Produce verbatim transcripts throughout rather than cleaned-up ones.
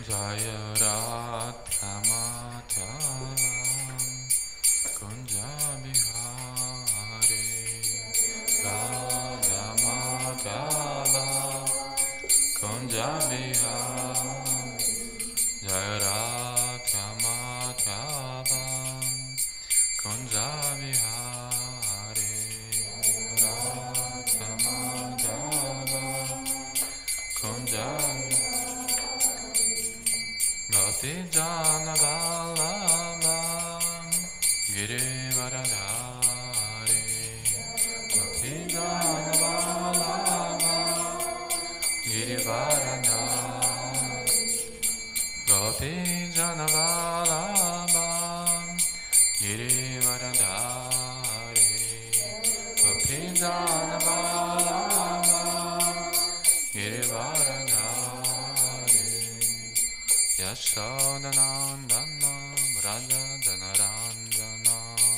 Jaya Radha Madhava Kunja Bihari Radha Madhava Kunja Bihari Jaya Radha Madhava Kunja Bihari Radha Madhava Kunja Gati Jana Vallabha Girivaradhari Gati Jana Vallabha Girivaradhari Gati Jana Vallabha Girivaradhari Gati Jana Vallabha Girivaradhari Yashodanandana Raja Janaranjana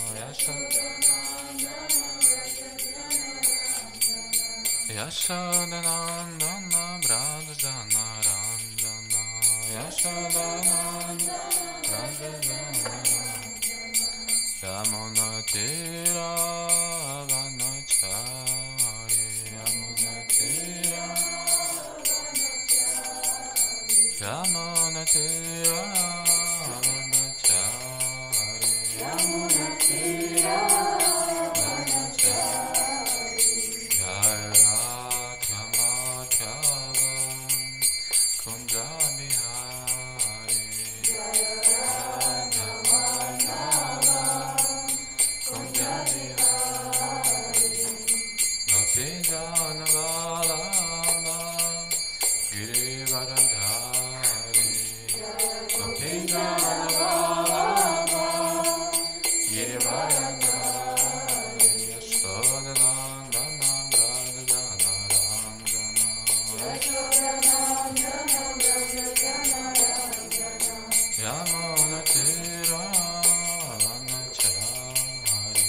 Yashodanandana Raja Janaranjana Yashodanandana Raja Janaranjana Yamuna Tira Vanachari Yamuna Tira Yamuna Tira Vanachari Yamuna Tira Vanachari Jaya Radha Madhava Kunja Bihari Radha Madhava Kunja Bihari Gati Jana Vallabha Girivaradhari Gati Jana Vallabha Girivaradhari Yashodanandana Raja Janaranjana Yamuna Tira Vanachari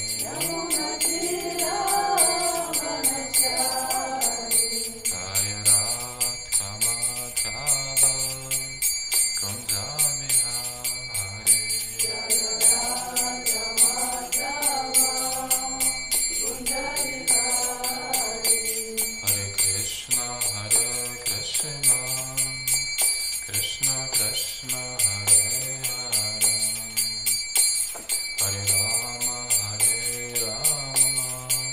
Jaya Radha Madhava Kunja Bihari Hare Krishna Hare Krishna Krishna Krishna Hare Hare Hare Rama Hare Rama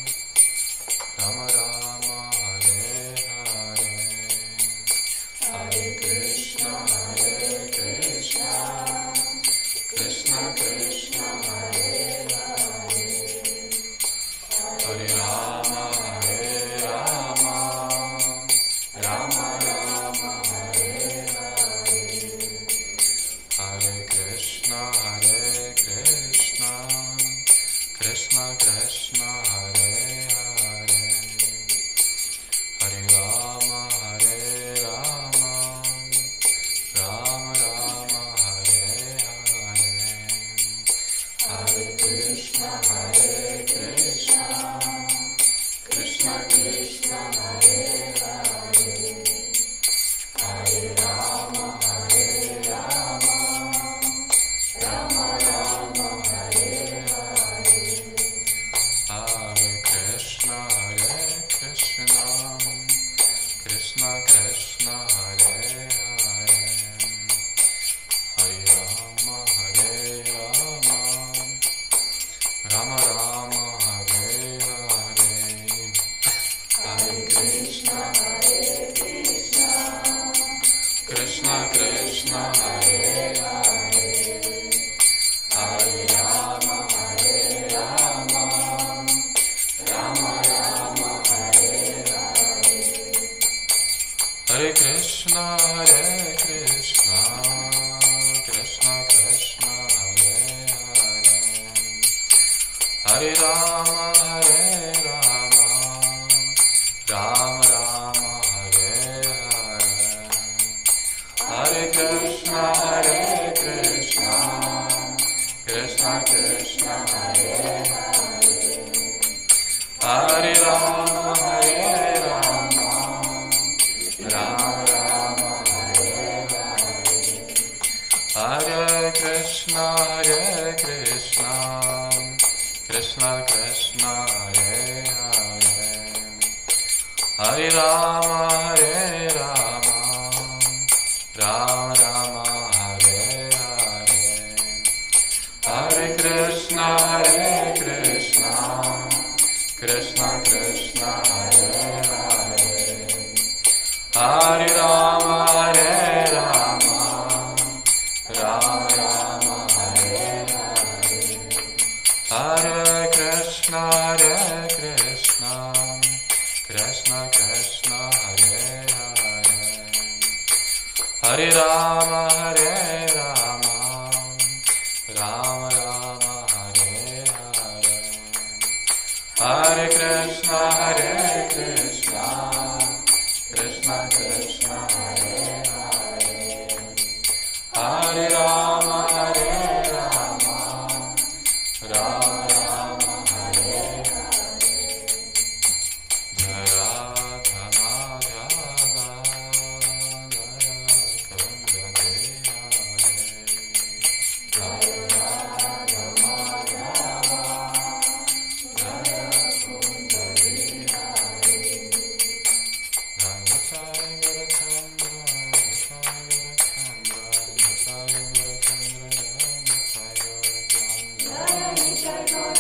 Rama Rama Hare Hare Hare Krishna Hare Krishna Krishna Krishna Hare Hare Hare Rama Hare Rama Rama Rama Hare Hare Hare Krishna Hare Krishna Krishna Krishna Hare Hare Hare Rama Hare Rama Rama Rama Hare Hare Hare Krishna Hare Krishna Krishna Krishna Hare Hare Hare Rama Hare Rama Rama Rama Hare Hare Hare Krishna Hare Krishna Krishna Krishna Hare Hare Hare Rama Hare Rama Rama Rama Hare Hare Hare Krishna Hare Krishna Krishna Krishna Hare Hare Hare Rama Hare Rama Rama Rama Hare Hare Hare Krishna Hare Krishna Krishna Krishna Hare Hare Hare Rama Hare Rama Rama Rama Hare Hare Hare Krishna Hare Krishna Krishna Krishna Hare Hare Hare Rama Hare Rama Rama Rama Hare Hare Krishna Krishna Hare Hare Hare Rama Hare Rama Rama Rama Hare Hare Hare Krishna Hare Krishna Krishna Krishna Hare Hare Hare Rama Hare Rama Rama Rama Hare Hare Hare Krishna Hare Krishna Krishna Krishna Hare Hare Hare Rama Hare Rama Rama Rama Hare Hare Hare Krishna Hare Krishna Krishna Krishna Hare Hare Hare Rama Hare Rama Rama Rama Hare Hare Jai Radha Madhava Jai Kunda Hare Jai Radha Madhava Jai Kunda Hare Jai Sai Guru Chandra Sai Guru Chandra Sai Guru Chandra Sai Guru Chandra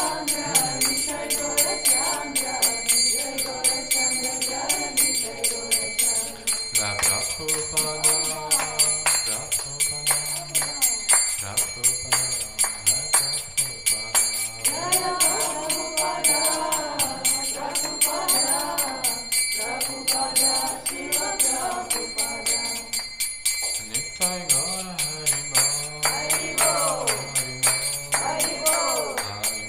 La Prabhupada, Prabhupada, Prabhupada, Prabhupada. Nittai Gaura Hari Bol, Hari Bol, Hari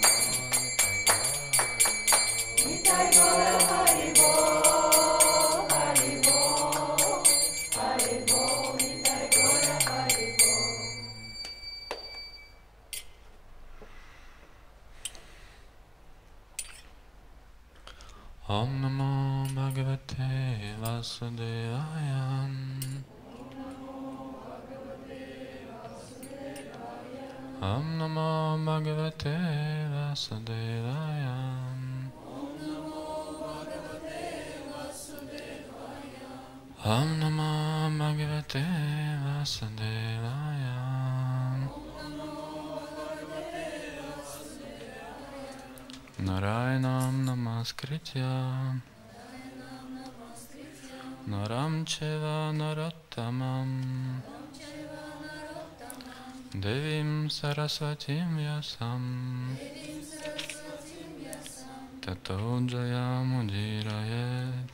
Bol, Nittai Gaura Hari Bol, Hari Bol, Hari Bol, Nittai Gaura Hari Bol. Om Namo Bhagavate Vasudevaya. Om Namo Bhagavate Vasudevaya. Om Namo Bhagavate Vasudevaya. Narayanam Namaskritya Naram Cheva Narottamam Devim Saraswatim Vyasam Tato Jayamudhirayet.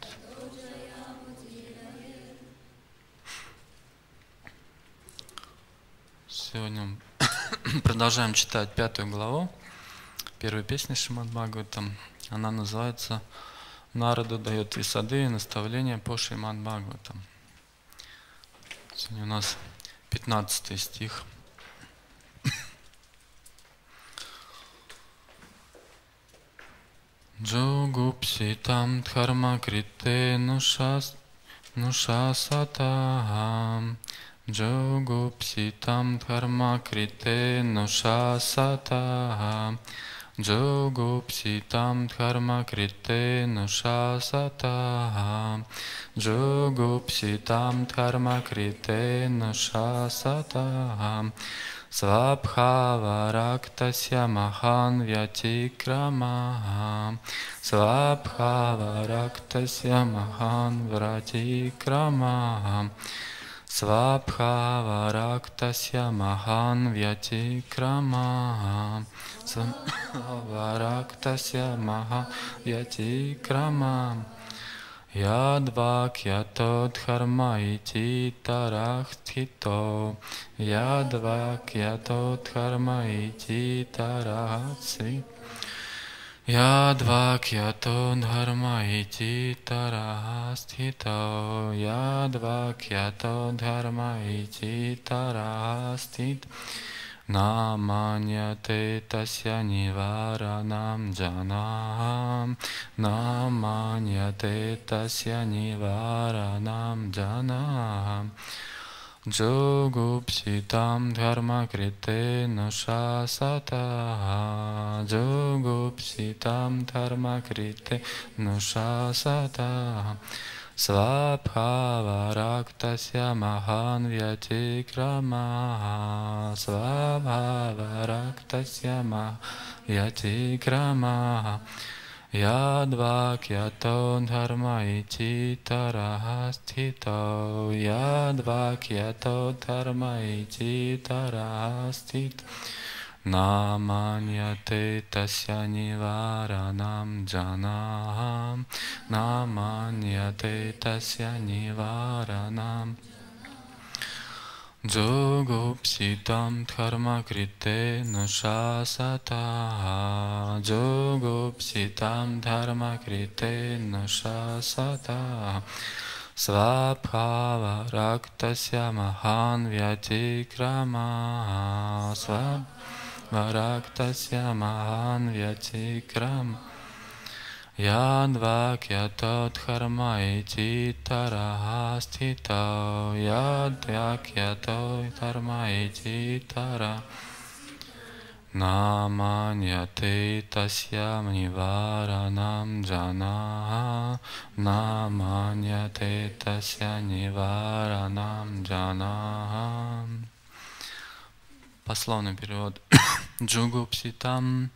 Сегодня продолжаем читать пятую главу первой песни Шримад Бхагаватам. Она называется «Нарада дает три сады и наставления по Шримад Бхагаватам». Сегодня у нас пятнадцатый стих. Джогупситам дхарма крите нушас нушасатахам. Джогупситам дхарма крите нушасатахам. Джогупситам дхарма крите нушасатахам. Джогупситам дхарма крите нушасатахам. Свабхаварактасya махан вятикрамахам. Свабхаварактасya махан вятикрамахам. Свабхаварактасya махан вятикрамахам. Свабхаварактасya махан вятикрамахам. Ядвакьято дхарма ити тарахтхито. Ядвакьято дхарма ити тарахтхито. Ядвакьято дхарма ити тарахтхито. Ядвакьято дхарма ити тарахтхито. Наманьяте тасya ниваранам джанам. Наманьяте тасya ниваранам джанам. Джогупситам дхарма крите нушасата. jogupsitam dharmakrite nushasata svabhavaraktasya mahan vyatikrama svabhavaraktasya mahan vyatikrama yadvakyato dharma iti tarahastito yadvakyato dharma iti tarahastito namanyate tasya nivaranam janaham namanyate tasya nivaranam jogupsitam dharmakrite nushasata jogupsitam dharmakrite nushasata svabhavaraktasya mahan vyatikrama svabhavaraktasya mahan vyatikrama yadvakyato dharma iti tarahastito yadvakyato dharma iti tara namanyate tasya nivaranam janaha namanyate tasya nivaranam janaha. Пословный перевод. Джугупситам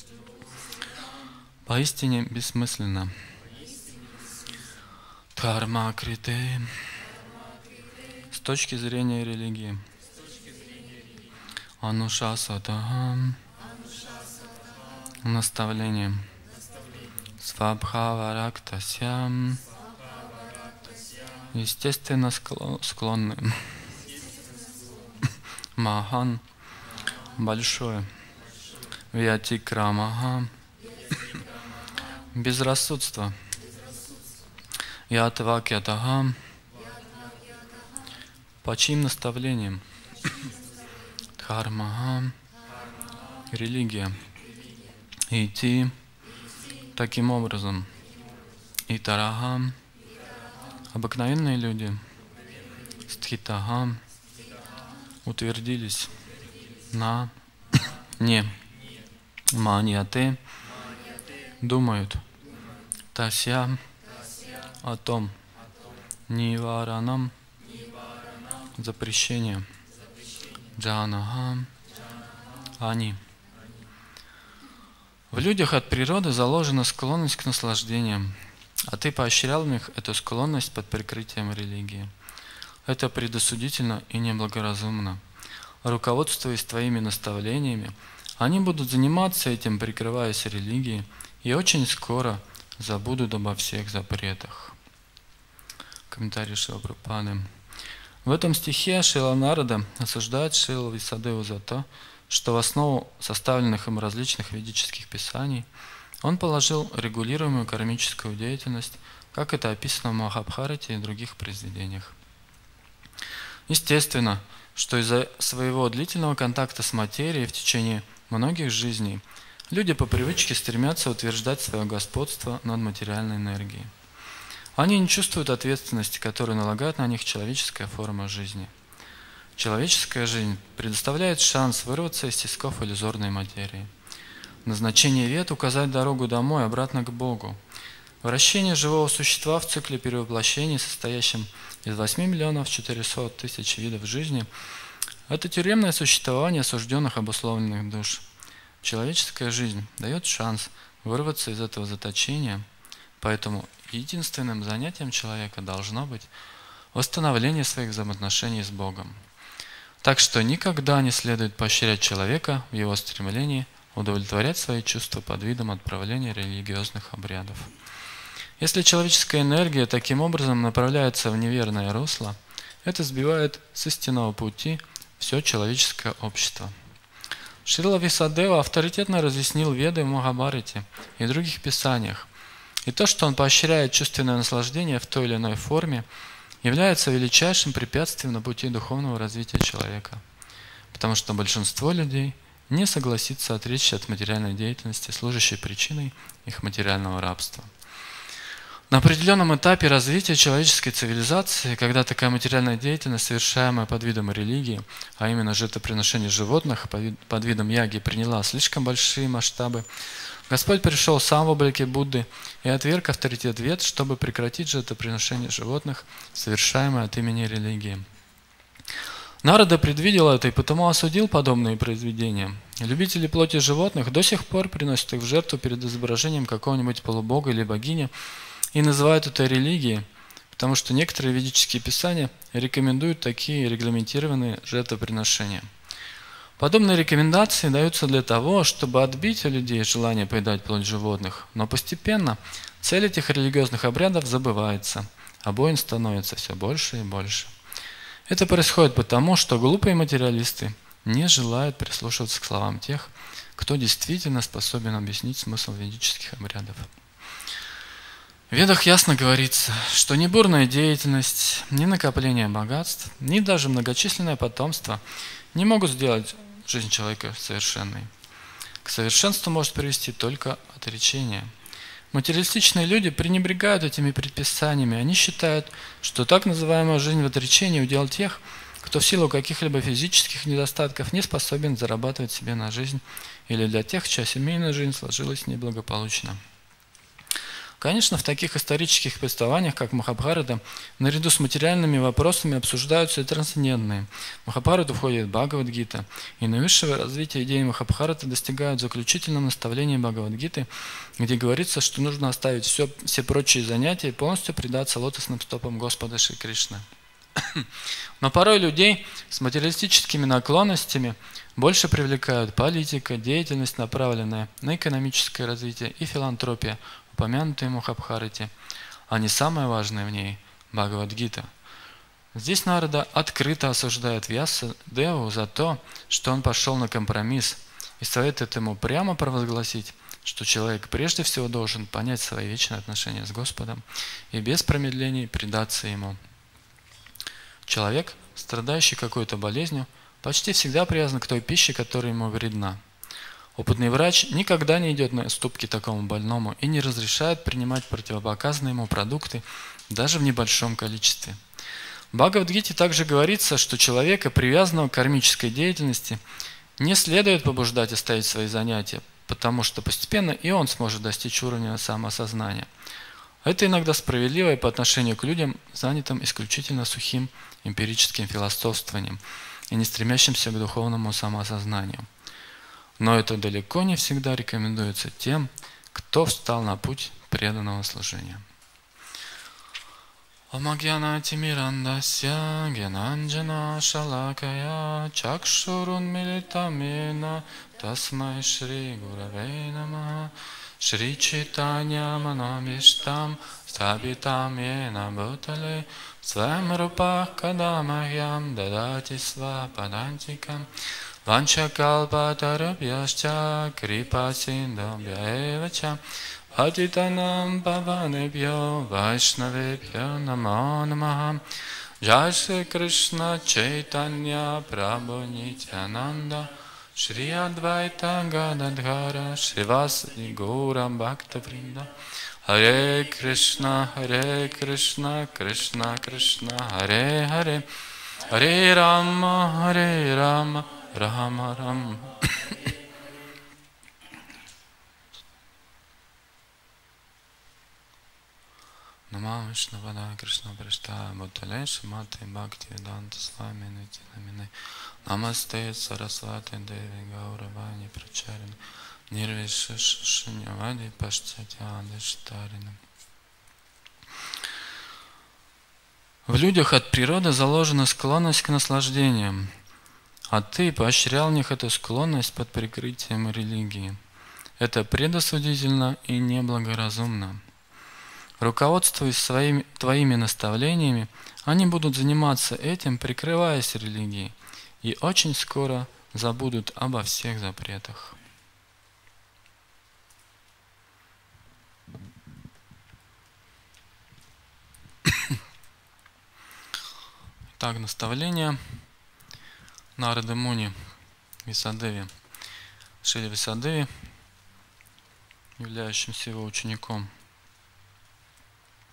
поистине бессмысленно. Дхармакрите с точки зрения религии. Анушасатахам наставление. Свабхаварактасям естественно склонны. Махан большое. Вьятикрамаха безрассудство. Ятвакятаха по чьим наставлениям? Дхармаха религия. Идти таким образом. Итараха обыкновенные люди. Стхитаха утвердились на не. Маньяте думают. Тася о том. Ниваранам запрещение. Джанаха они. В людях от природы заложена склонность к наслаждениям, а ты поощрял в них эту склонность под прикрытием религии. Это предосудительно и неблагоразумно. Руководствуясь твоими наставлениями, они будут заниматься этим, прикрываясь религией, и очень скоро забудут обо всех запретах. Комментарий Шрила Прабхупады. В этом стихе Шрила Нарада осуждает Шрилу Висадеву за то, что в основу составленных им различных ведических писаний он положил регулируемую кармическую деятельность, как это описано в Махабхарате и других произведениях. Естественно, что из-за своего длительного контакта с материей в течение многих жизней люди по привычке стремятся утверждать свое господство над материальной энергией. Они не чувствуют ответственности, которую налагает на них человеческая форма жизни. Человеческая жизнь предоставляет шанс вырваться из тисков иллюзорной материи. Назначение вет – указать дорогу домой, обратно к Богу. Вращение живого существа в цикле перевоплощений, состоящем из восьми миллионов четырёхсот тысяч видов жизни, это тюремное существование осужденных обусловленных душ. Человеческая жизнь дает шанс вырваться из этого заточения, поэтому единственным занятием человека должно быть восстановление своих взаимоотношений с Богом. Так что никогда не следует поощрять человека в его стремлении удовлетворять свои чувства под видом отправления религиозных обрядов. Если человеческая энергия таким образом направляется в неверное русло, это сбивает с истинного пути все человеческое общество. Шрила Висадева авторитетно разъяснил Веды в Махабхарате и других писаниях. И то, что он поощряет чувственное наслаждение в той или иной форме, является величайшим препятствием на пути духовного развития человека. Потому что большинство людей не согласится отречься от материальной деятельности, служащей причиной их материального рабства. На определенном этапе развития человеческой цивилизации, когда такая материальная деятельность, совершаемая под видом религии, а именно жертвоприношение животных под видом яги, приняла слишком большие масштабы, Господь пришел сам в облике Будды и отверг авторитет вед, чтобы прекратить жертвоприношение животных, совершаемое от имени религии. Нарада предвидел это и потому осудил подобные произведения. Любители плоти животных до сих пор приносят их в жертву перед изображением какого-нибудь полубога или богини и называют это религией, потому что некоторые ведические писания рекомендуют такие регламентированные жертвоприношения. Подобные рекомендации даются для того, чтобы отбить у людей желание поедать плоть животных, но постепенно цель этих религиозных обрядов забывается, а воин становится все больше и больше. Это происходит потому, что глупые материалисты не желают прислушиваться к словам тех, кто действительно способен объяснить смысл ведических обрядов. В Ведах ясно говорится, что ни бурная деятельность, ни накопление богатств, ни даже многочисленное потомство не могут сделать жизнь человека совершенной. К совершенству может привести только отречение. Материалистичные люди пренебрегают этими предписаниями. Они считают, что так называемая жизнь в отречении – удел тех, кто в силу каких-либо физических недостатков не способен зарабатывать себе на жизнь, или для тех, чья семейная жизнь сложилась неблагополучно. Конечно, в таких исторических повествованиях, как Махабхарата, наряду с материальными вопросами обсуждаются и трансцендентные. В Махабхарату входит Бхагавад-гита, и наивысшего развития идеи Махабхараты достигают в заключительном наставлении Бхагавад-гиты, где говорится, что нужно оставить все, все прочие занятия и полностью предаться лотосным стопам Господа Шри Кришны. Но порой людей с материалистическими наклонностями больше привлекают политика, деятельность, направленная на экономическое развитие, и филантропия, упомянутые в Махабхарате, а не самое важное в ней – Бхагавад-гита. Здесь Нарада открыто осуждает Вьяса-деву за то, что он пошел на компромисс, и советует ему прямо провозгласить, что человек прежде всего должен понять свои вечные отношения с Господом и без промедлений предаться Ему. Человек, страдающий какой-то болезнью, почти всегда привязан к той пище, которая ему вредна. Опытный врач никогда не идет на уступки такому больному и не разрешает принимать противопоказанные ему продукты даже в небольшом количестве. В Бхагавад-гите также говорится, что человека, привязанного к кармической деятельности, не следует побуждать оставить свои занятия, потому что постепенно и он сможет достичь уровня самоосознания. Это иногда справедливо и по отношению к людям, занятым исключительно сухим эмпирическим философствованием и не стремящимся к духовному самоосознанию. Но это далеко не всегда рекомендуется тем, кто встал на путь преданного служения. Омагьяна тимирандасья генанджана шалакая чакшурун милитамена тасмай шри гуравей намаха шри читанья манамиштам стабитам ена бутале сваям рупах кадамахьям дадати свападантикам Vanchakalpatarabhyascha kripasindabhya evacha Patitanam pavanebhyo vaishnavebhyo namo namaha Jai Shri Krishna Chaitanya Prabhu Nityananda Shri Advaita Gadadhara Shrivasadi Gaura Bhakta Vrinda Hare Krishna Hare Krishna Krishna Krishna Hare Hare Hare Rama Hare Rama Рама Рам. Нама Вишнавада Кришна Пришта Бхутале Шимати Бхакти Веданта Свами Нитинамине Намасте Сарасвати Деви Гауравани Прачарина Нирвишиш Шиньявади Паштатяди Штарина. В людях от природы заложена склонность к наслаждениям, а ты поощрял в них эту склонность под прикрытием религии. Это предосудительно и неблагоразумно. Руководствуясь своими, твоими наставлениями, они будут заниматься этим, прикрываясь религией, и очень скоро забудут обо всех запретах. Так, наставление Нарады Муни Висадеви, Шри Висадеви, являющимся его учеником.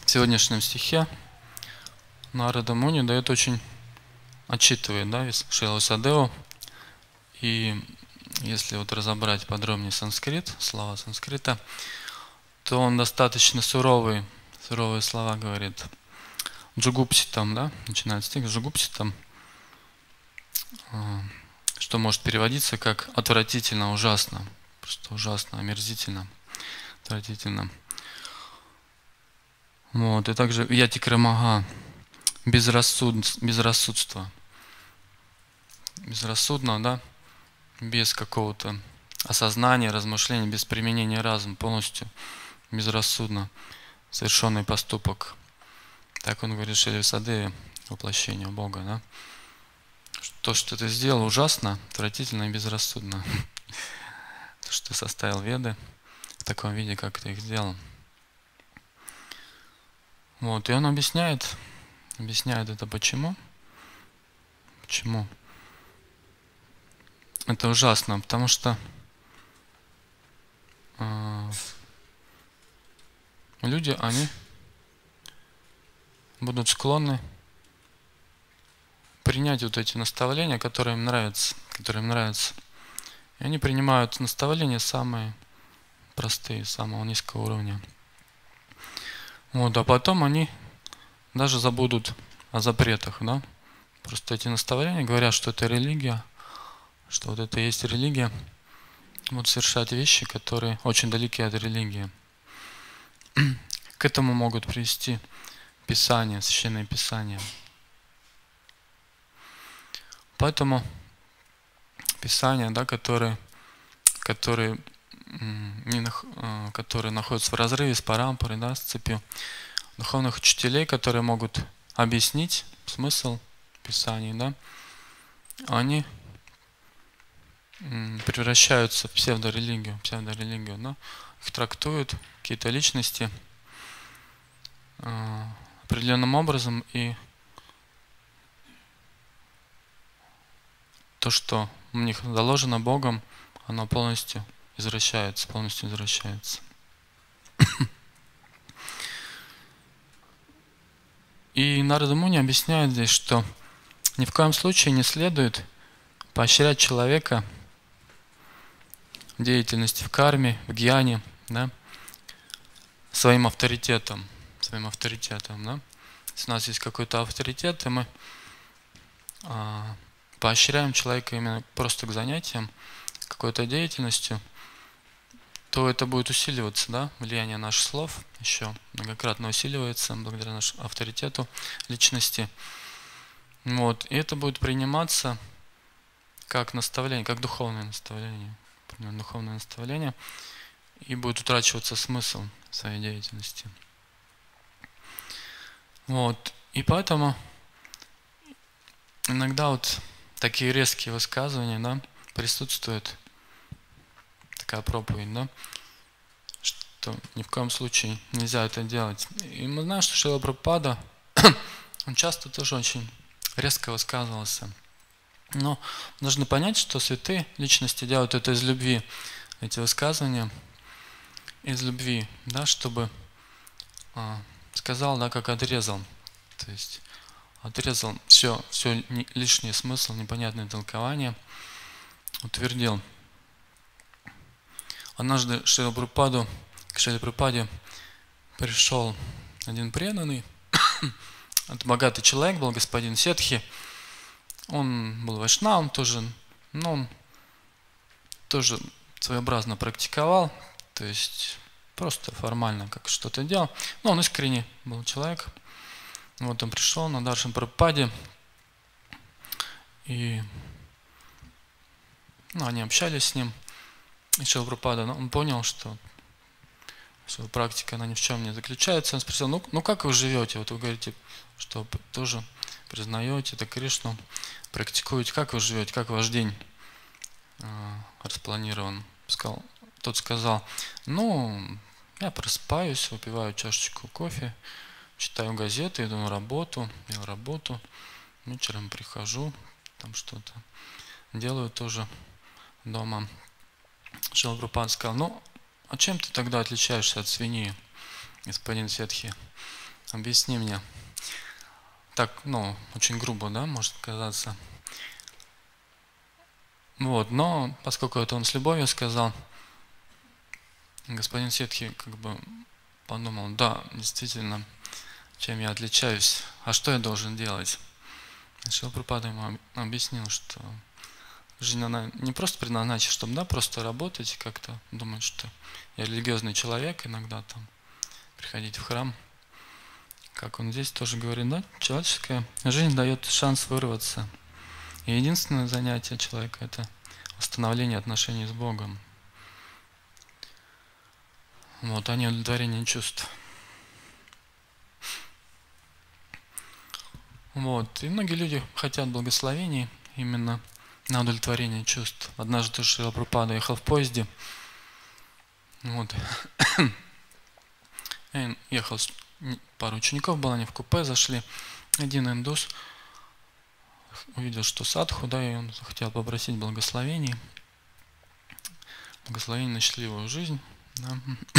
в сегодняшнем стихе Нарада Муни дает очень, отчитывает, да, Шрилу Висадеву. И если вот разобрать подробнее санскрит, слова санскрита, то он достаточно суровый, суровые слова говорит. Джугупситам, да, начинает стих с Джугупситам, что может переводиться как отвратительно, ужасно, просто ужасно, омерзительно, отвратительно. Вот, и также ятикрамага, безрассуд, безрассудство, безрассудно, да, без какого-то осознания, размышления, без применения разума, полностью безрассудно совершенный поступок. Так он говорит Шриле Висадеве, воплощение Бога, да. То, что ты сделал, ужасно, отвратительно и безрассудно. То, что ты составил веды в таком виде, как ты их сделал. Вот, и он объясняет, объясняет это почему. Почему? Это ужасно, потому что э, люди, они будут склонны принять вот эти наставления, которые им нравятся, которые им нравятся. И они принимают наставления самые простые, самого низкого уровня. Вот, а потом они даже забудут о запретах, да? Просто эти наставления говорят, что это религия, что вот это и есть религия. Вот совершать вещи, которые очень далеки от религии. К этому могут привести Писания, священные Писания. Поэтому Писания, да, которые, которые, не, которые находятся в разрыве с парампарой, да, с цепью духовных учителей, которые могут объяснить смысл Писаний, да, они превращаются в псевдорелигию, псевдорелигию, да, их трактуют какие-то личности э, определенным образом, и то, что в них заложено Богом, оно полностью извращается, полностью извращается. И Нарада Муни объясняет здесь, что ни в коем случае не следует поощрять человека в деятельности, в карме, в гьяне, да, своим авторитетом, своим авторитетом, да. Если у нас есть какой-то авторитет, и мы а, поощряем человека именно просто к занятиям, какой-то деятельностью, то это будет усиливаться, да, влияние наших слов еще многократно усиливается благодаря нашему авторитету личности. Вот, и это будет приниматься как наставление, как духовное наставление, духовное наставление, и будет утрачиваться смысл своей деятельности. Вот, и поэтому иногда вот такие резкие высказывания, да, присутствуют, такая проповедь, да, что ни в коем случае нельзя это делать. И мы знаем, что Шрила Прабхупада, он часто тоже очень резко высказывался. Но нужно понять, что святые личности делают это из любви, эти высказывания из любви, да, чтобы а, сказал, да, как отрезал, то есть отрезал все, все лишний смысл, непонятное толкование, утвердил. Однажды Шрила Прабхупаду, к Шриле Прабхупаде пришел один преданный, это богатый человек был, господин Сетхи. Он был вайшнавом тоже, но он тоже своеобразно практиковал, то есть просто формально как что-то делал, но он искренне был человек. Вот он пришел на Даршан Прабхупаде, и ну, они общались с ним, и Шрила Прабхупада, ну, он понял, что, что практика она ни в чем не заключается. Он спросил, ну, ну как вы живете? Вот вы говорите, что тоже признаете это Кришну, практикуете, как вы живете, как ваш день э, распланирован? Сказал, тот сказал, ну, я просыпаюсь, выпиваю чашечку кофе, читаю газеты, иду на работу, делаю работу, вечером прихожу, там что-то делаю тоже дома. Шрила Прабхупада сказал, ну, а чем ты тогда отличаешься от свиньи, господин Сетхи? объясни мне. Так, ну, очень грубо, да, может казаться. Вот, но поскольку это он с любовью сказал, господин Ситхи как бы подумал, да, действительно, чем я отличаюсь, а что я должен делать? Шрила Прабхупада ему объяснил, что жизнь, она не просто предназначена, чтобы, да, просто работать и как-то думать, что я религиозный человек, иногда там приходить в храм. Как он здесь тоже говорит, да, человеческая жизнь дает шанс вырваться. И единственное занятие человека – это восстановление отношений с Богом. Вот, а не удовлетворение чувств. Вот, и многие люди хотят благословений именно на удовлетворение чувств. Однажды Шрила Прабхупада ехал в поезде, вот, и ехал, пару учеников было, они в купе зашли, один индус увидел, что садху, да, и он хотел попросить благословений, благословений на счастливую жизнь, да.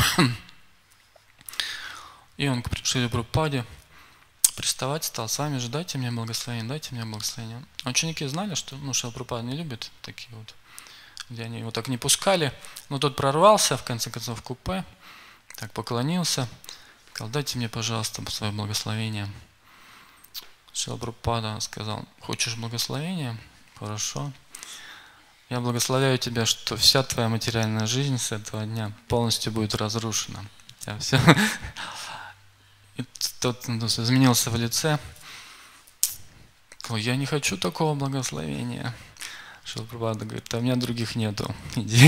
И он к Шриле Прабхупаде приставать стал, сами же дайте мне благословение, дайте мне благословение. А ученики знали, что, ну, Шрила Прабхупада не любит такие вот, где они его так не пускали, но тот прорвался, в конце концов, в купе, так поклонился, сказал, дайте мне, пожалуйста, свое благословение. Шрила Прабхупада сказал, хочешь благословения? Хорошо. Я благословляю тебя, что вся твоя материальная жизнь с этого дня полностью будет разрушена. У все. И тот изменился в лице. Ой, я не хочу такого благословения. Шрила Прабхупада говорит, а у меня других нету. Иди.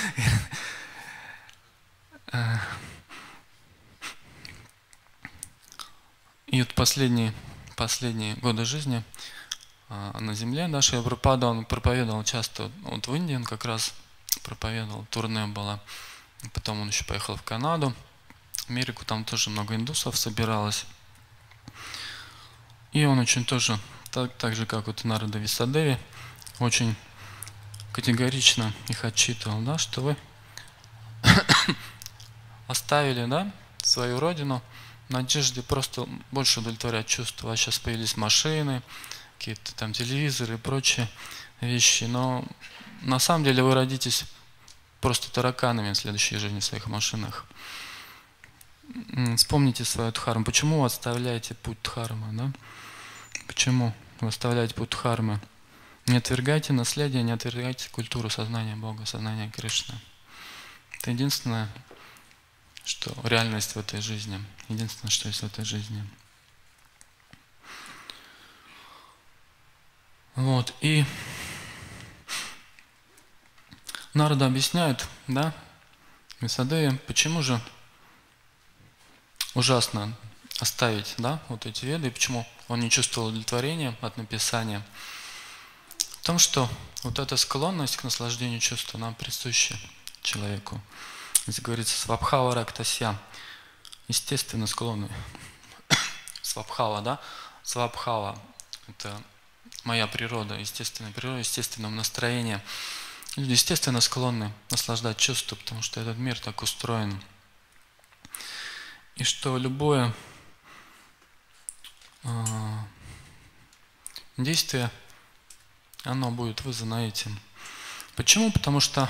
И вот последние, последние годы жизни на земле, да, Шрила Прабхупада, он проповедовал часто, вот в Индии он как раз проповедовал, турне было. Потом он еще поехал в Канаду, Америку, там тоже много индусов собиралось. И он очень тоже, так, так же как вот Нарада Висадеви, очень категорично их отчитывал, да, что вы оставили, да, свою родину в надежде просто больше удовлетворять чувства. У вас сейчас появились машины, какие-то там телевизоры и прочие вещи, но на самом деле вы родитесь просто тараканами в следующей жизни в своих машинах. Вспомните свою дхарму. Почему вы оставляете путь дхармы, да? Почему вы оставляете путь дхармы? Не отвергайте наследие, не отвергайте культуру сознания Бога, сознания Кришны. Это единственное, что реальность в этой жизни. Единственное, что есть в этой жизни. Вот, и Нарада объясняет, да, Висадеви, почему же ужасно оставить, да, вот эти веды, и почему он не чувствовал удовлетворения от написания. В том, что вот эта склонность к наслаждению чувства, она присуща человеку. Здесь говорится свабхава рактасья, естественно склонны. Свабхава, да, свабхава, это моя природа, естественная природа, естественное настроение. Люди, естественно, склонны наслаждать чувства, потому что этот мир так устроен. И что любое э, действие, оно будет вызвано этим. Почему? Потому что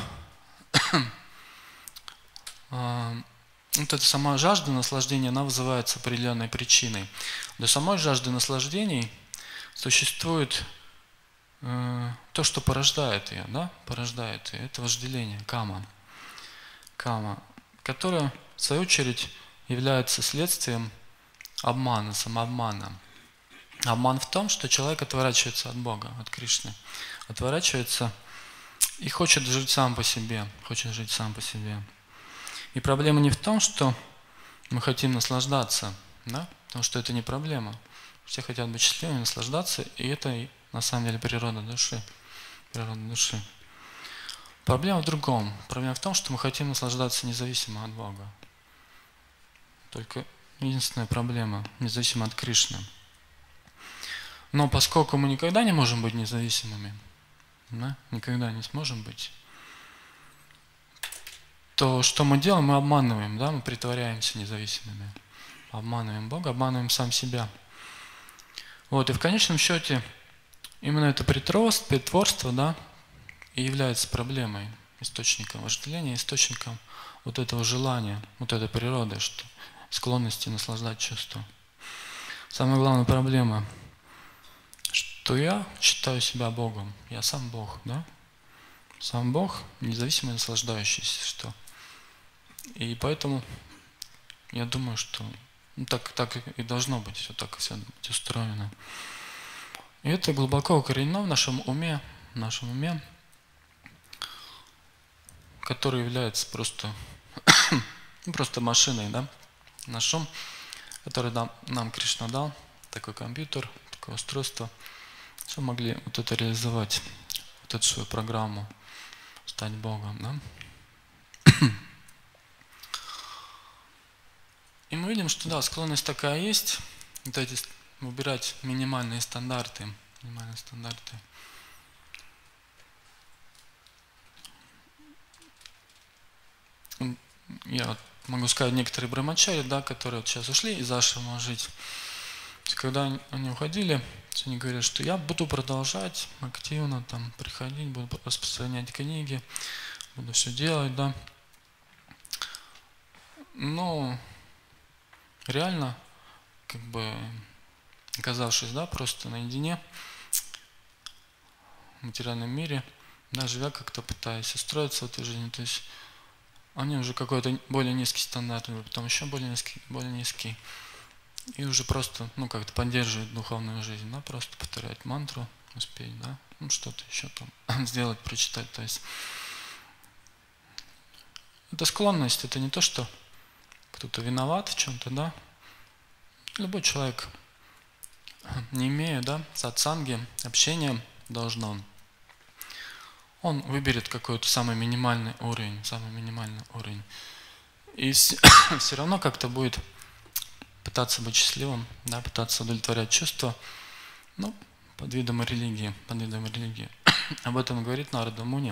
э, вот эта сама жажда наслаждения, она вызывается определенной причиной. Для самой жажды наслаждений существует э, то, что порождает ее, да? Порождает ее. Это вожделение, кама. Кама, которая, в свою очередь, является следствием обмана, самообмана. Обман в том, что человек отворачивается от Бога, от Кришны. Отворачивается и хочет жить сам по себе. Хочет жить сам по себе. И проблема не в том, что мы хотим наслаждаться, да? Потому что это не проблема. Все хотят быть счастливыми, наслаждаться, и это на самом деле природа души. Природа души. Проблема в другом. Проблема в том, что мы хотим наслаждаться независимо от Бога. Только единственная проблема, независимо от Кришны. Но поскольку мы никогда не можем быть независимыми, да, никогда не сможем быть, то что мы делаем? Мы обманываем, да, мы притворяемся независимыми. обманываем Бога, обманываем сам себя. Вот, и в конечном счете именно это притворство, притворство, да, и является проблемой, источником вожделения, источником вот этого желания, вот этой природы, что склонности наслаждать чувства. Самая главная проблема, что я считаю себя Богом, я сам Бог, да? Сам Бог, независимо наслаждающийся, что. И поэтому я думаю, что ну, так, так и должно быть, все так все быть устроено. И это глубоко укоренено в нашем уме, в нашем уме, который является просто, просто машиной, да? Наш ум, который нам, нам Кришна дал, такой компьютер, такое устройство, что могли вот это реализовать, вот эту свою программу, стать Богом, да? И мы видим, что да, склонность такая есть, вот эти, выбирать минимальные стандарты, минимальные стандарты. Я вот могу сказать, некоторые брамачари, да, которые вот сейчас ушли из ашрама жить, когда они уходили, они говорили, что я буду продолжать активно там приходить, буду распространять книги, буду все делать, да. Но реально, как бы, оказавшись, да, просто наедине в материальном мире, да, живя как-то пытаясь устроиться в этой жизни, то есть они уже какой-то более низкий стандарт, потом еще более низкий, более низкий. И уже просто, ну, как-то поддерживать духовную жизнь, да, просто повторять мантру, успеть, да, ну, что-то еще там сделать, прочитать. То есть это склонность, это не то, что кто-то виноват в чем-то, да. Любой человек, не имея, да, сатсанги, общения должно, он выберет какой-то самый минимальный уровень, самый минимальный уровень. И все равно как-то будет пытаться быть счастливым, да, пытаться удовлетворять чувства, ну, под видом религии, под видом религии. Об этом говорит Нарада Муни.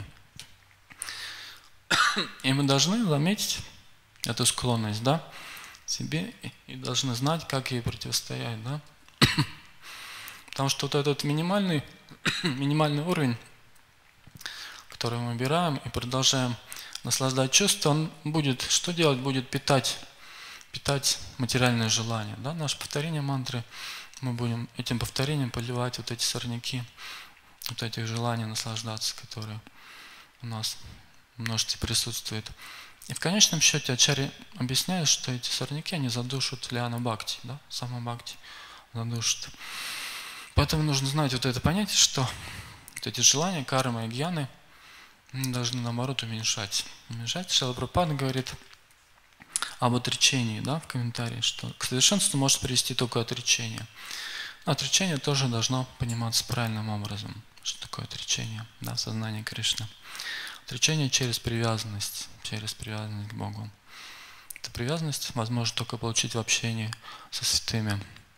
И мы должны заметить эту склонность, да, себе и должны знать, как ей противостоять, да. Потому что вот этот минимальный, минимальный уровень, который мы выбираем и продолжаем наслаждать чувства, он будет, что делать? Будет питать, питать материальное желание. Да? Наше повторение мантры, мы будем этим повторением поливать вот эти сорняки, вот этих желаний наслаждаться, которые у нас в множестве присутствуют. И в конечном счете Ачарья объясняет, что эти сорняки, они задушат Лиана Бхакти, да? Сама Бхакти задушит. Поэтому нужно знать вот это понятие, что вот эти желания, кармы и гьяны должны, наоборот, уменьшать. Уменьшать. Шрила Прабхупада говорит об отречении, да, в комментарии, что к совершенству может привести только отречение. Но отречение тоже должно пониматься правильным образом. Что такое отречение, да, в сознании Кришны? Отречение через привязанность, через привязанность к Богу. Эта привязанность возможно только получить в общении со святыми.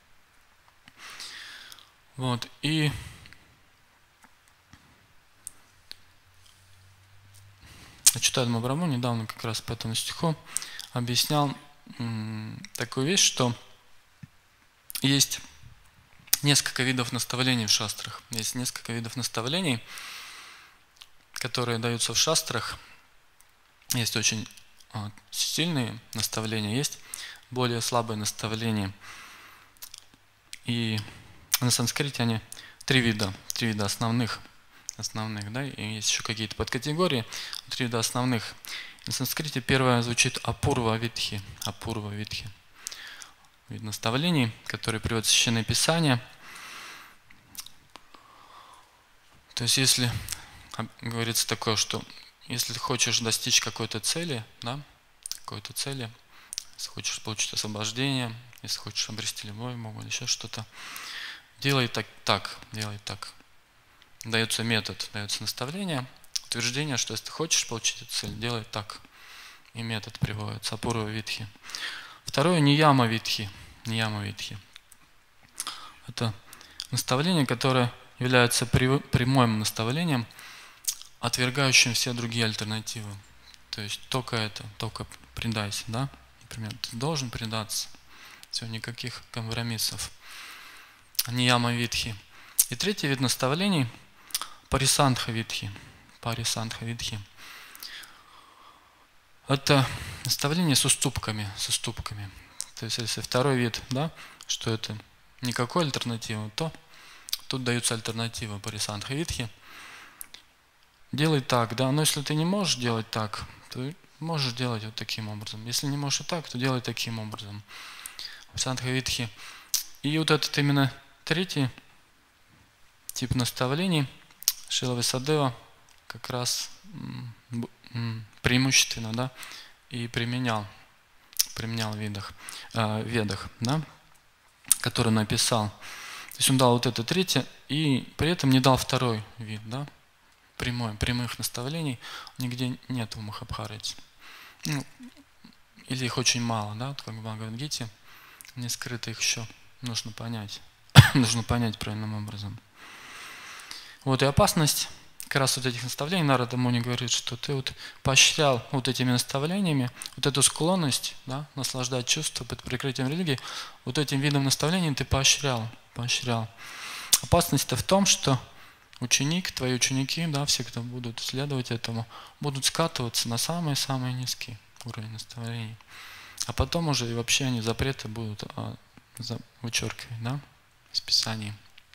Вот, и Ачутта Махапрабху недавно как раз по этому стиху объяснял м, такую вещь, что есть несколько видов наставлений в шастрах. Есть несколько видов наставлений, которые даются в шастрах. Есть очень а, сильные наставления, есть более слабые наставления. И на санскрите они три вида, три вида основных, основных, да, и есть еще какие-то подкатегории, три вида основных. На санскрите первое звучит апурва видхи, апурва видхи, вид наставлений, который приводит в Священное Писание. То есть, если говорится такое, что если ты хочешь достичь какой-то цели, да, какой-то цели, если хочешь получить освобождение, если хочешь обрести любовь к Богу или еще что-то, делай так, так, делай так. Дается метод, дается наставление, утверждение, что если ты хочешь получить эту цель, делай так. И метод приводится, апурва видхи. Второе, нияма видхи. Нияма видхи. Это наставление, которое является прямым наставлением, отвергающим все другие альтернативы. То есть только это, только предайся, да? Например, ты должен предаться Все, никаких компромиссов. Нияма Витхи. И третий вид наставлений – Парисандха Витхи. Парисандха Витхи. Это наставление с уступками, с уступками. То есть, если второй вид, да, что это никакой альтернативы, то тут даются альтернативы Парисандха Витхи. Делай так, да, но если ты не можешь делать так, то можешь делать вот таким образом. Если не можешь и так, то делай таким образом. Парисандха Витхи. И вот этот именно третий тип наставлений Шрила Висадева как раз преимущественно, да, и применял, применял в ведах, э, ведах, да, который написал. То есть он дал вот это третье, и при этом не дал второй вид, да, прямой, прямых наставлений нигде нет в Махабхарате. Ну, или их очень мало, да, вот как в Бхагавад-гите, не скрыто их еще, нужно понять, нужно понять правильным образом. Вот и опасность как раз вот этих наставлений, Нарада Муни говорит, что ты вот поощрял вот этими наставлениями, вот эту склонность, да, наслаждать чувства под прикрытием религии, вот этим видом наставлений ты поощрял, поощрял. Опасность-то в том, что ученик, твои ученики, да, все, кто будут следовать этому, будут скатываться на самый-самый низкий уровень наставлений. А потом уже и вообще они запреты будут а, за, вычеркивать, да, из Писаний.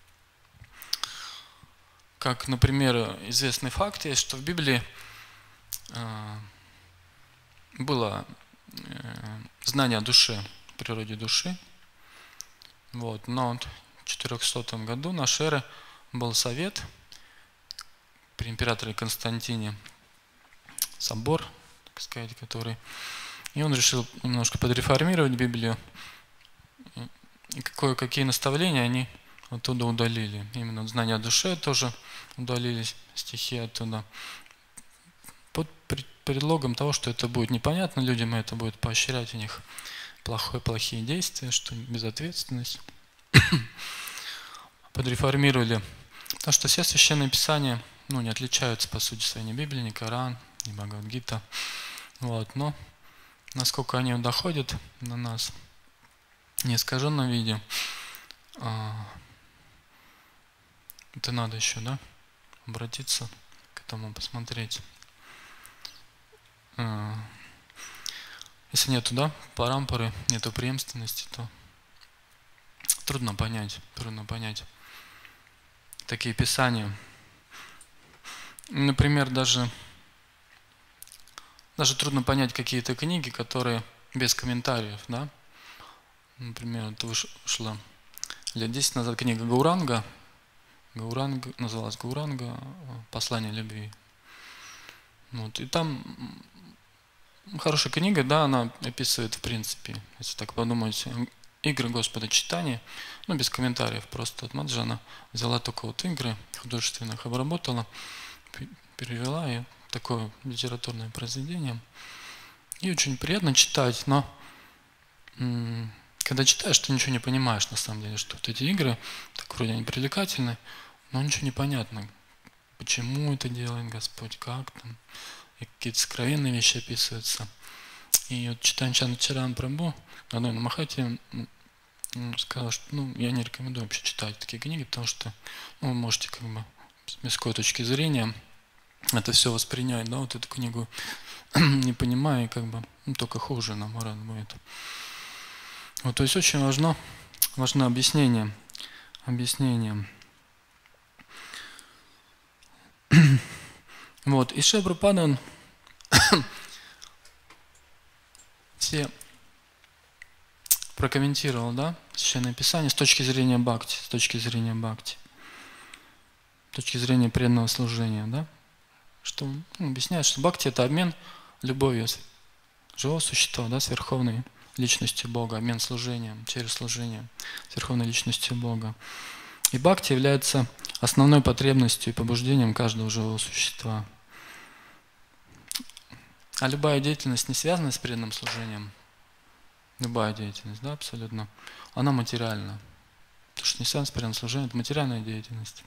Как, например, известный факт есть, что в Библии э, было э, знание о душе, природе души. Вот, но в четырехсотом году нашей эры был совет при императоре Константине, собор, так сказать, который... И он решил немножко подреформировать Библию. И кое-какие наставления они оттуда удалили. Именно знание о душе тоже удалились, стихи оттуда. Под предлогом того, что это будет непонятно людям, и это будет поощрять у них плохое, плохие действия, что безответственность. Подреформировали. Потому что все священные писания, ну, не отличаются по сути своей ни Библии, ни Коран, ни Бхагавад-гита. Вот, но насколько они доходят на нас в неискаженном виде, это надо еще, да, обратиться к этому, посмотреть. Если нету, да, парампары, нету преемственности, то трудно понять, трудно понять такие писания. Например, даже, даже трудно понять какие-то книги, которые без комментариев, да. Например, это вышла лет десять назад книга Гауранга. Гауранга, называлась Гауранга «Послание любви». Вот, и там хорошая книга, да, она описывает, в принципе, если так подумать, игры Господа читания, ну, без комментариев, просто от Маджана взяла только вот игры художественных, обработала, перевела и такое литературное произведение. И очень приятно читать, но когда читаешь, ты ничего не понимаешь, на самом деле, что вот эти игры, так вроде они привлекательны, но ничего не понятно, почему это делает Господь, как там, и какие-то сокровенные вещи описываются. И вот читая Чанчаран Прабху, одной на Махате, сказал, что ну, я не рекомендую вообще читать такие книги, потому что ну, вы можете как бы с мирской точки зрения это все воспринять, да, вот эту книгу, не понимая, и как бы ну, только хуже, наоборот, будет. Вот, то есть очень важно, важно объяснение, объяснение. Вот, и Шрила Прабхупада, он все прокомментировал, да, Священное Писание с точки зрения бхакти, с точки зрения бхакти, с точки зрения преданного служения, да, что ну, объясняет, что бхакти это обмен любовью живого существа, да, с верховной личностью Бога, обмен служением, через служение с верховной личностью Бога. И бхакти является основной потребностью и побуждением каждого живого существа. А любая деятельность, не связанная с преданным служением, любая деятельность, да, абсолютно, она материальна. То, что не связано с преданным служением, это материальная деятельность.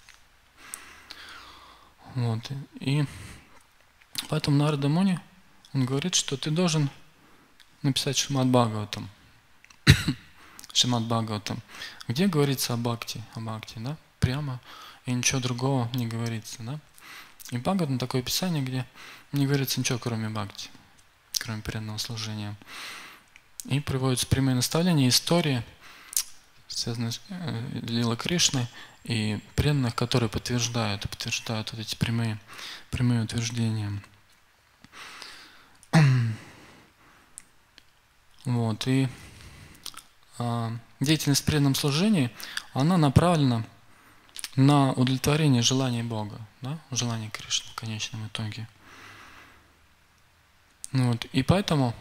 Вот. И поэтому Нарада Муни, он говорит, что ты должен написать Шримад Бхагаватам, Шримад Бхагаватам, где говорится о бхакти, о бхакти, да? Прямо, и ничего другого не говорится, да? И Бхагаватам такое писание, где не говорится ничего, кроме бхакти, кроме преданного служения. И приводятся прямые наставления, истории, связанные с э, Лилой Кришной, и преданных, которые подтверждают, подтверждают вот эти прямые, прямые утверждения. Вот, и а, деятельность в преданном служении, она направлена на удовлетворение желаний Бога, да? Желаний Кришны в конечном итоге. Вот, и поэтому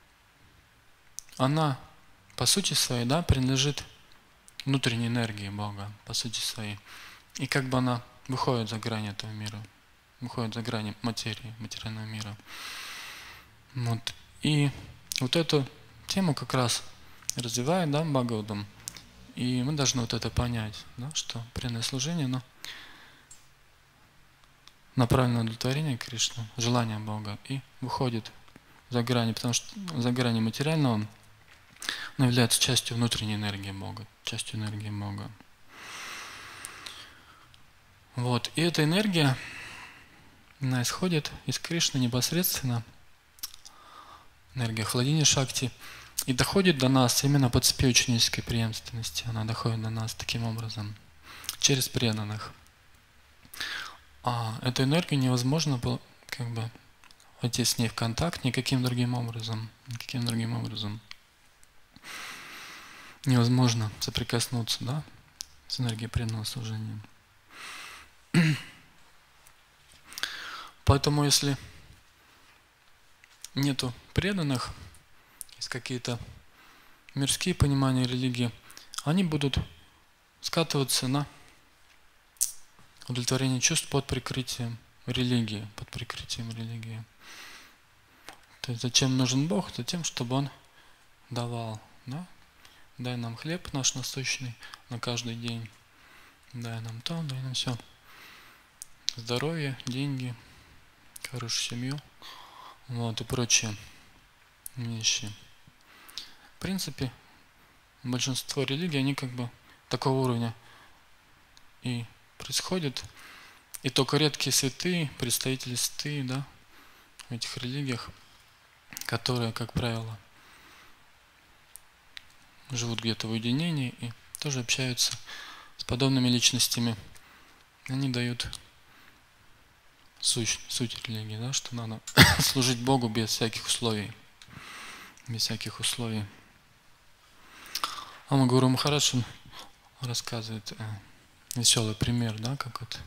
она по сути своей, да, принадлежит внутренней энергии Бога, по сути своей. И как бы она выходит за грань этого мира, выходит за грани материи, материального мира. Вот. И вот эту тему как раз развивает, да, Бхагаватам. И мы должны вот это понять, да, что преданное служение, оно направлено на удовлетворение Кришны, желание Бога, и выходит за грани, потому что за грани материального оно является частью внутренней энергии Бога, частью энергии Бога. Вот. И эта энергия, она исходит из Кришны непосредственно, энергия Хладини Шакти, и доходит до нас именно по цепи ученической преемственности. Она доходит до нас таким образом, через преданных. А эту энергию невозможно было как бы войти с ней в контакт никаким другим образом, никаким другим образом. Невозможно соприкоснуться, да, с энергией преданного служения. Поэтому, если нету преданных, есть какие-то мирские понимания религии, они будут скатываться на удовлетворение чувств под прикрытием религии, под прикрытием религии. То есть зачем нужен Бог? Затем, чтобы Он давал, да? Дай нам хлеб наш насущный на каждый день. Дай нам то, дай нам все. Здоровье, деньги, хорошую семью, вот, и прочие вещи. В принципе, большинство религий, они как бы такого уровня и происходят. И только редкие святые, представители святые, да, в этих религиях, которые, как правило, живут где-то в уединении и тоже общаются с подобными личностями. Они дают суть, суть религии, да, что надо служить Богу без всяких условий. Без всяких условий. Амагуру Махарадж рассказывает э, веселый пример, да, как вот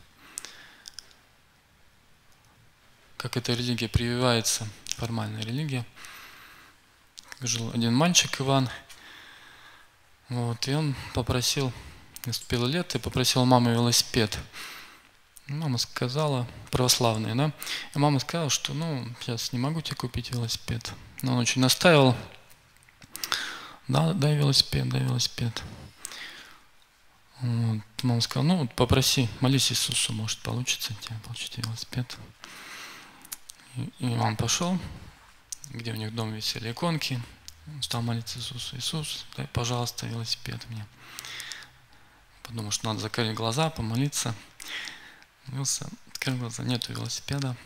как эта религия прививается, формальная религия. Жил один мальчик, Иван, вот, и он попросил, наступило лето, и попросил маму велосипед. Мама сказала, православная, да, и мама сказала, что, ну, сейчас не могу тебе купить велосипед. Но он очень настаивал, да, дай велосипед, дай велосипед. Вот. Мама сказала, ну, попроси, молись Иисусу, может, получится тебе получить велосипед. И, и он пошел, где у них дома висели иконки, он стал молиться Иисусу. Иисус, дай, пожалуйста, велосипед мне. Подумал, что надо закрыть глаза, помолиться. Молился, открыл глаза, нету велосипеда.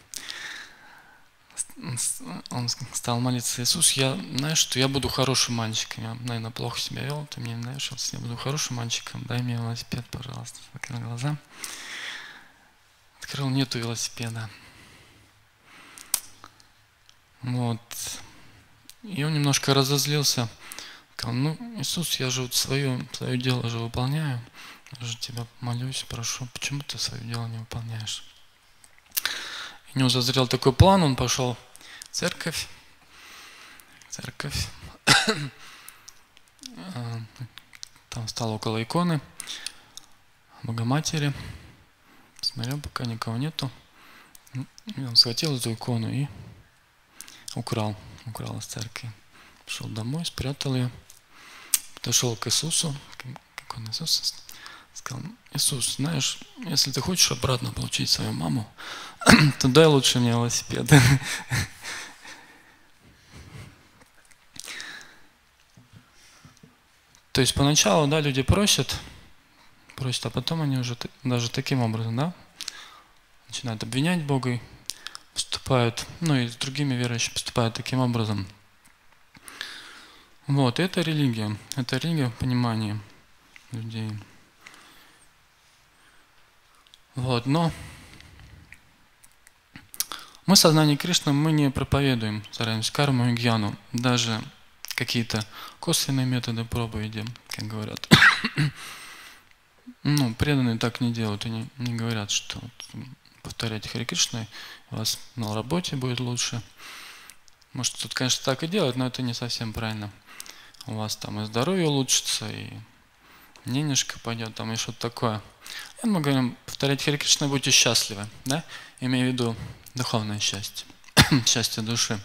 Он стал молиться: Иисус, я, знаешь, что я буду хорошим мальчиком. Я, наверное, плохо себя вел, ты мне нравишься, я буду хорошим мальчиком, дай мне велосипед, пожалуйста. Закрыл глаза. Открыл, нету велосипеда. Вот. И он немножко разозлился. Сказал, ну, Иисус, я же вот свое, свое дело же выполняю. Я же тебя молюсь, прошу, почему ты свое дело не выполняешь? И у него зазрел такой план, он пошел в церковь. Церковь. Там встал около иконы Богоматери. Смотрел, пока никого нету. И он схватил эту икону и украл. Украл из церкви. Пошел домой, спрятал ее. Подошел к Иисусу. Как он Иисус? Сказал, Иисус, знаешь, если ты хочешь обратно получить свою маму, то дай лучше мне велосипед. То есть поначалу, да, люди просят, просят, а потом они уже даже таким образом, да, начинают обвинять Бога и поступают, ну и с другими верующими поступают таким образом. Вот, это религия, это религия понимания людей. Вот, но мы в сознании Кришны, мы не проповедуем, стараемся карму и гьяну, даже какие-то косвенные методы проповеди, как говорят. Ну, преданные так не делают, они не говорят, что вот, повторяйте Харе Кришна, у вас на работе будет лучше. Может, тут, конечно, так и делают, но это не совсем правильно. У вас там и здоровье улучшится, и денежка пойдет, там и что-то такое. И мы говорим, повторяйте Харе Кришна, будьте счастливы, да? Имея в виду духовное счастье, счастье души.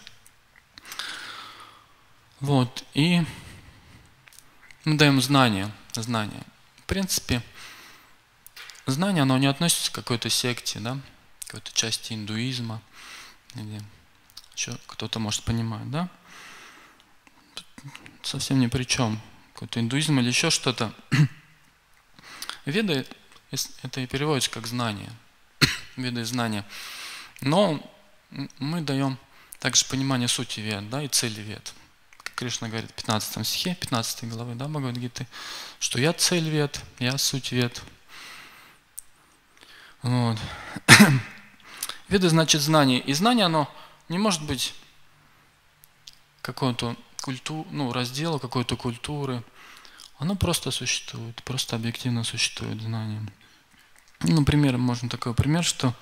Вот, и мы даем знания, знания. В принципе, знание, оно не относится к какой-то секте, да, какой-то части индуизма, или еще кто-то может понимать, да. Тут совсем ни при чем. Какой-то индуизм или еще что-то. Веды, это и переводится как знание. Веды и знания. Но мы даем также понимание сути вед, да, и цели вед. Как Кришна говорит в пятнадцатом стихе, пятнадцатой главы, да, Бхагавад-гиты, что я цель вед, я суть вед. Вот. Веды значит знание. И знание, оно не может быть какого-то культу, ну, раздела какой-то культуры. Оно просто существует, просто объективно существует знание. Ну, например, можно такой пример, что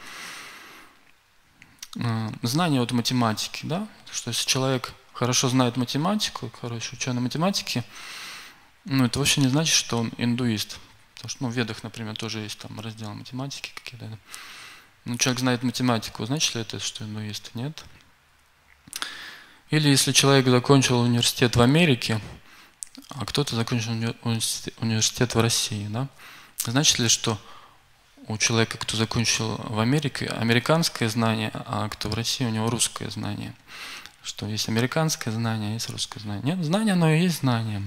э, знание от математики, да, что если человек хорошо знает математику, хороший ученый математики, ну, это вообще не значит, что он индуист. Потому что, ну, в Ведах, например, тоже есть там раздел математики какие-то. Ну, человек знает математику, значит ли это, что индуист? Нет. Или если человек закончил университет в Америке, а кто-то закончил университет в России, да? Значит ли, что у человека, кто закончил в Америке, американское знание, а кто в России, у него русское знание? Что есть американское знание, есть русское знание. Нет, знание, оно и есть знание.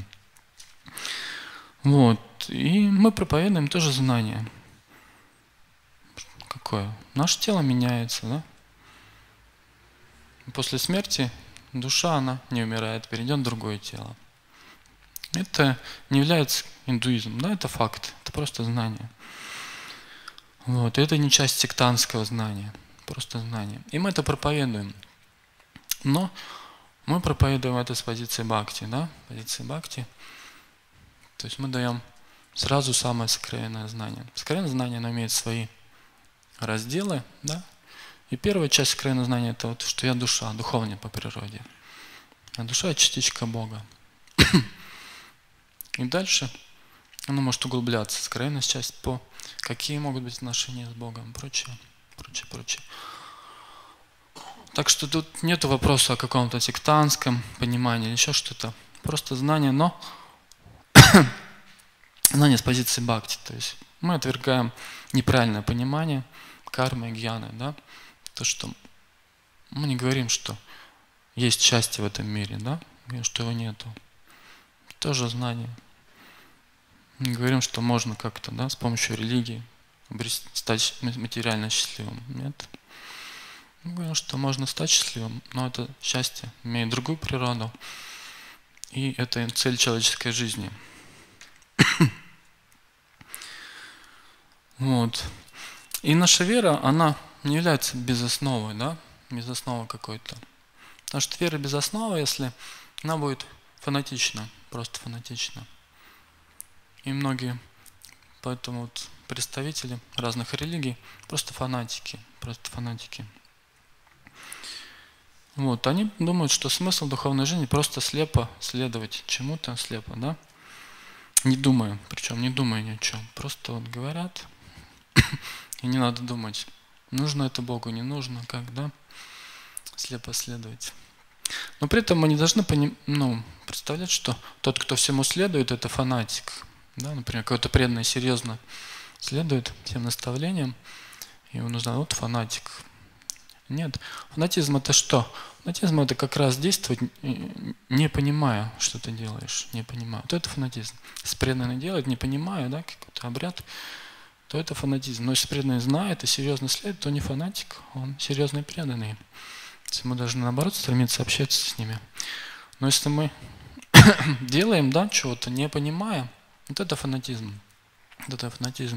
Вот. И мы проповедуем тоже знание. Какое? Наше тело меняется, да? После смерти душа, она не умирает, перейдет в другое тело. Это не является индуизмом, да, это факт, это просто знание. Вот, это не часть сектантского знания, просто знание. И мы это проповедуем. Но мы проповедуем это с позиции бхакти, да, позиции бхакти. То есть мы даем сразу самое сокровенное знание. Сокровенное знание, оно имеет свои разделы, да. И первая часть сокровенного знания – это вот, что я душа, духовная по природе. А душа – частичка Бога. И дальше оно может углубляться, сокровенность часть по какие могут быть отношения с Богом, прочее, прочее, прочее. Так что тут нет вопроса о каком-то сектантском понимании или еще что-то. Просто знание, но знание с позиции бхакти. То есть мы отвергаем неправильное понимание кармы и гьяны, да? То, что мы не говорим, что есть счастье в этом мире, да? Говорим, что его нету. Тоже знание. Не говорим, что можно как-то, да, с помощью религии стать материально счастливым. Нет. Мы говорим, что можно стать счастливым, но это счастье имеет другую природу. И это цель человеческой жизни. Вот. И наша вера, она не является безосновой, да, без основы какой-то. Потому что вера без основы, если она будет фанатична, просто фанатична. И многие, поэтому вот представители разных религий просто фанатики, просто фанатики. Вот, они думают, что смысл духовной жизни просто слепо следовать чему-то, слепо, да, не думая, причем не думая ни о чем, просто вот говорят, и не надо думать, нужно это Богу, не нужно, как, да, слепо следовать. Но при этом мы не должны поним, ну, представлять, что тот, кто всему следует, это фанатик. Да, например, какой-то преданный серьезно следует всем наставлениям, и ему нужно, вот фанатик. Нет. Фанатизм это что? Фанатизм это как раз действовать, не понимая, что ты делаешь, не понимая. Вот это фанатизм. Если преданный делает, не понимая, да, какой-то обряд, то это фанатизм. Но если преданный знает и серьезно следует, то не фанатик, он серьезный преданный. Если мы должны, наоборот, стремиться общаться с ними. Но если мы делаем, да, чего-то, не понимая, вот это фанатизм. Вот это фанатизм.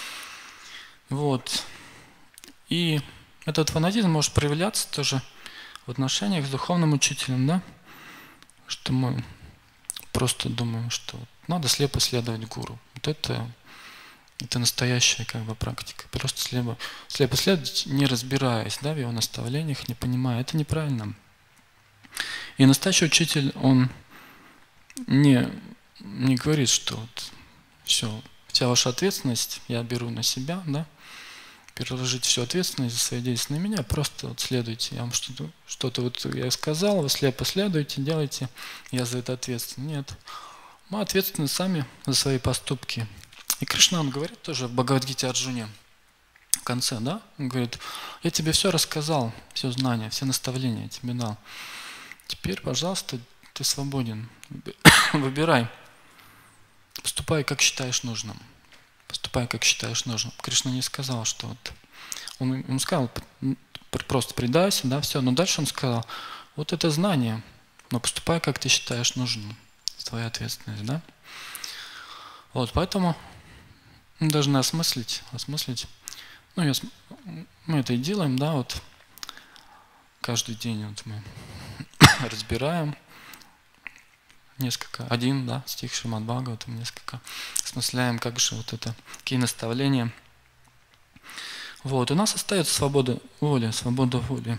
Вот. И этот фанатизм может проявляться тоже в отношениях с духовным учителем, да? Что мы просто думаем, что надо слепо следовать гуру. Вот это, это настоящая как бы практика. Просто слепо, слепо следовать, не разбираясь, да, в его наставлениях, не понимая. Это неправильно. И настоящий учитель, он не, не говорит, что вот все, вся ваша ответственность я беру на себя, да? Переложить всю ответственность за свои действия на меня, просто вот следуйте. Я вам что-то, что-то вот я сказал, вы слепо следуйте, делайте, я за это ответственен. Нет. Мы ответственны сами за свои поступки. И Кришна, он говорит тоже в Бхагавад-гите Арджуне, в конце, да? Он говорит, я тебе все рассказал, все знания, все наставления тебе дал. Теперь, пожалуйста, ты свободен. Выбирай. Поступай, как считаешь нужным. Поступай, как считаешь нужным. Кришна не сказал, что вот... Он ему сказал, просто предайся, да, все. Но дальше он сказал, вот это знание, но поступай, как ты считаешь нужным. Твоя ответственность, да. Вот, поэтому мы должны осмыслить, осмыслить. Ну, я, мы это и делаем, да, вот. Каждый день вот мы разбираем несколько, один, да, стих Шримад Бхагаватам, несколько, осмысляем, как же вот это, какие наставления. Вот, у нас остается свобода воли, свобода воли.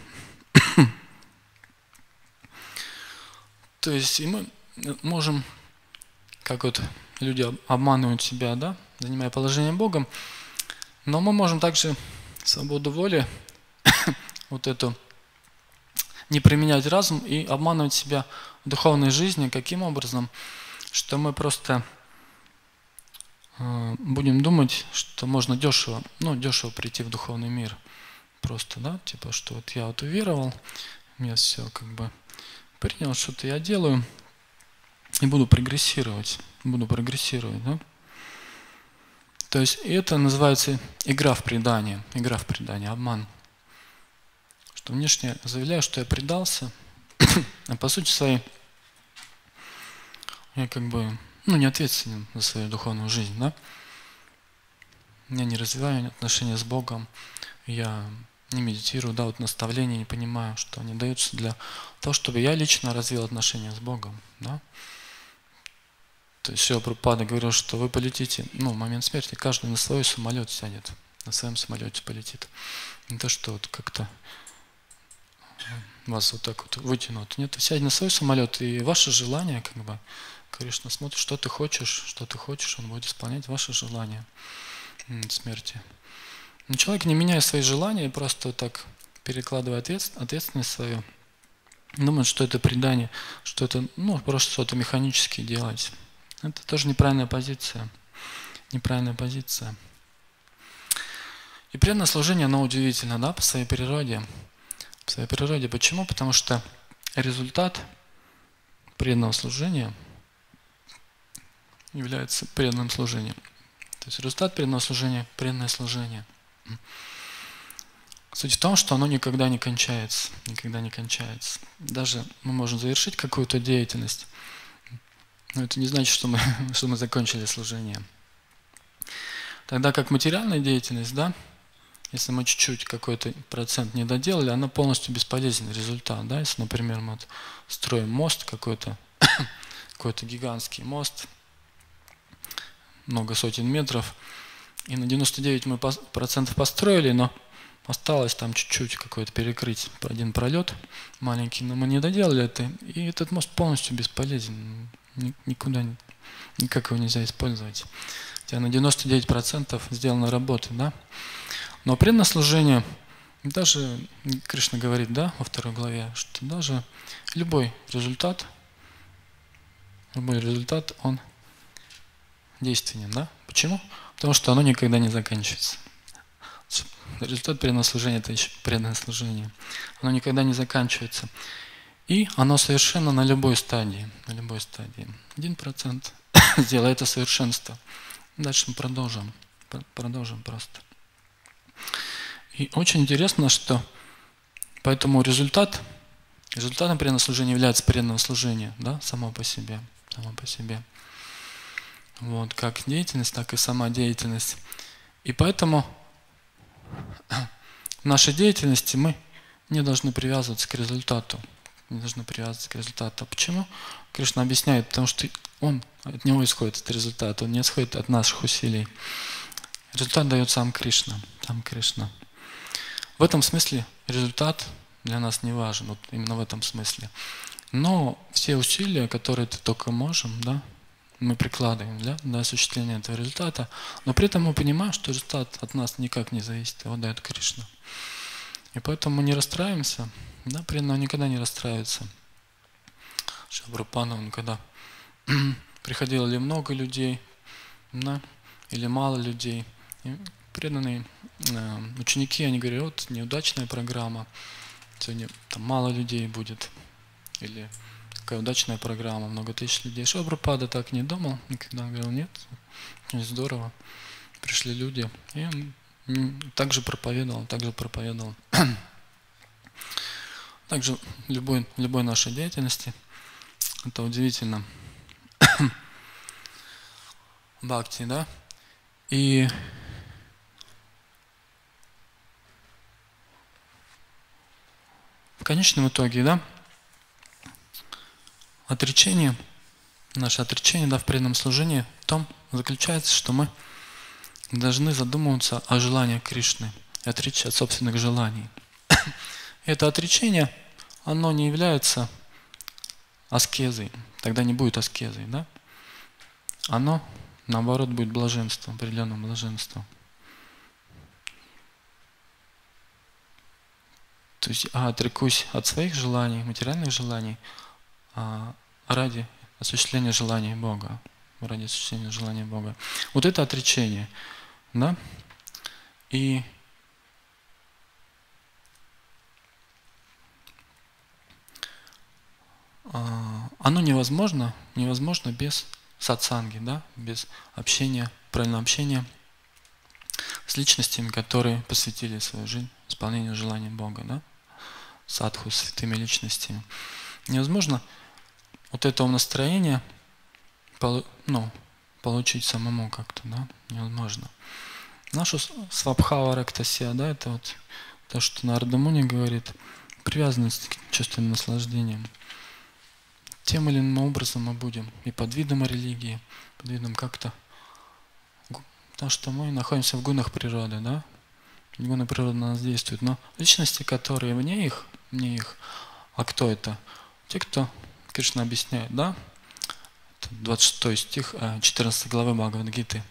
То есть, и мы можем, как вот люди обманывают себя, да, занимая положение Богом, но мы можем также свободу воли, вот эту, не применять разум и обманывать себя в духовной жизни. Каким образом? Что мы просто э, будем думать, что можно дешево, ну, дешево прийти в духовный мир. Просто, да, типа, что вот я вот уверовал, я все как бы принял, что-то я делаю, и буду прогрессировать, буду прогрессировать, да. То есть это называется игра в предание, игра в предание, обман. Что внешне заявляю, что я предался, а по сути своей я как бы, ну, не ответственен за свою духовную жизнь, да? Я не развиваю отношения с Богом, я не медитирую, да, вот наставления не понимаю, что они даются для того, чтобы я лично развил отношения с Богом, да? То есть Шрила Прабхупада говорил, что вы полетите, ну, в момент смерти каждый на свой самолет сядет, на своем самолете полетит. Не то, что вот как-то вас вот так вот вытянут. Нет, вы сядете на свой самолет, и ваше желание, как бы, Кришна смотрит, что ты хочешь, что ты хочешь, он будет исполнять ваши желания смерти. Но человек, не меняя свои желания, просто вот так перекладывая ответственность свою, думает, что это предание, что это, ну, просто что-то механически делать. Это тоже неправильная позиция. Неправильная позиция. И преданное служение, оно удивительно, да, по своей природе. По своей природе. Почему? Потому что результат преданного служения является преданным служением. То есть результат преданного служения – преданное служение. Суть в том, что оно никогда не кончается. Никогда не кончается. Даже мы можем завершить какую-то деятельность, но это не значит, что мы, что мы закончили служение. Тогда как материальная деятельность, да, если мы чуть-чуть какой-то процент не доделали, она полностью бесполезен результат. Да? Если, например, мы вот строим мост какой-то, какой-то гигантский мост, много сотен метров, и на девяносто девять мы процентов построили, но осталось там чуть-чуть какое-то перекрыть один пролет маленький, но мы не доделали это, и этот мост полностью бесполезен. Никуда, никак его нельзя использовать. Хотя на девяносто девять процентов сделана работа, да? Но преданное служение, даже Кришна говорит, да, во второй главе, что даже любой результат, любой результат, он действенен, да? Почему? Потому что оно никогда не заканчивается. Результат преданного служения – это еще преданное служение. Оно никогда не заканчивается. И оно совершенно на любой стадии. На любой стадии. Один процент сделай это совершенство. Дальше мы продолжим. Продолжим просто. И очень интересно, что поэтому результат, результатом преданного служения является преданное служение, да, само по себе. Само по себе. Вот, как деятельность, так и сама деятельность. И поэтому в нашей деятельности мы не должны привязываться к результату. Не должны привязываться к результату. Почему? Кришна объясняет, потому что он, от него исходит этот результат, он не исходит от наших усилий. Результат дает сам Кришна. Сам Кришна. В этом смысле результат для нас не важен, вот именно в этом смысле. Но все усилия, которые мы только можем, да, мы прикладываем для, для осуществления этого результата, но при этом мы понимаем, что результат от нас никак не зависит, его дает Кришна. И поэтому мы не расстраиваемся, да, преданный никогда не расстраивается. Шрила Прабхупада, когда приходило ли много людей, да, или мало людей, и преданные э, ученики, они говорят, вот неудачная программа, сегодня там мало людей будет, или какая удачная программа, много тысяч людей. Шрила Прабхупада так не думал, никогда говорил, нет, здорово, пришли люди, и он также проповедовал, также проповедовал. Также любой, любой нашей деятельности, это удивительно, бхакти, да, и в конечном итоге, да, отречение, наше отречение, да, в преданном служении в том заключается, что мы должны задумываться о желаниях Кришны и отречься от собственных желаний. Это отречение, оно не является аскезой, тогда не будет аскезой, да? Оно, наоборот, будет блаженством, определенным блаженством. То есть, а, отрекусь от своих желаний, материальных желаний, а, ради осуществления желаний Бога, ради осуществления желаний Бога. Вот это отречение, да? И оно невозможно, невозможно без сатсанги, да, без общения, правильного общения с личностями, которые посвятили свою жизнь исполнению желаний Бога, да, садху, святыми личностями. Невозможно вот этого настроения ну, получить самому как-то, да, невозможно. Нашу свабхава рактасия, да, это вот то, что Нарада Муни говорит, привязанность к чувственным наслаждениям. Тем или иным образом мы будем и под видом религии, под видом как-то, потому что мы находимся в гунах природы, да, гуны природы на нас действуют, но личности, которые вне их, вне их, а кто это? Те, кто, Кришна объясняет, да, это двадцать шестой стих четырнадцатой главы Бхагавад-гиты.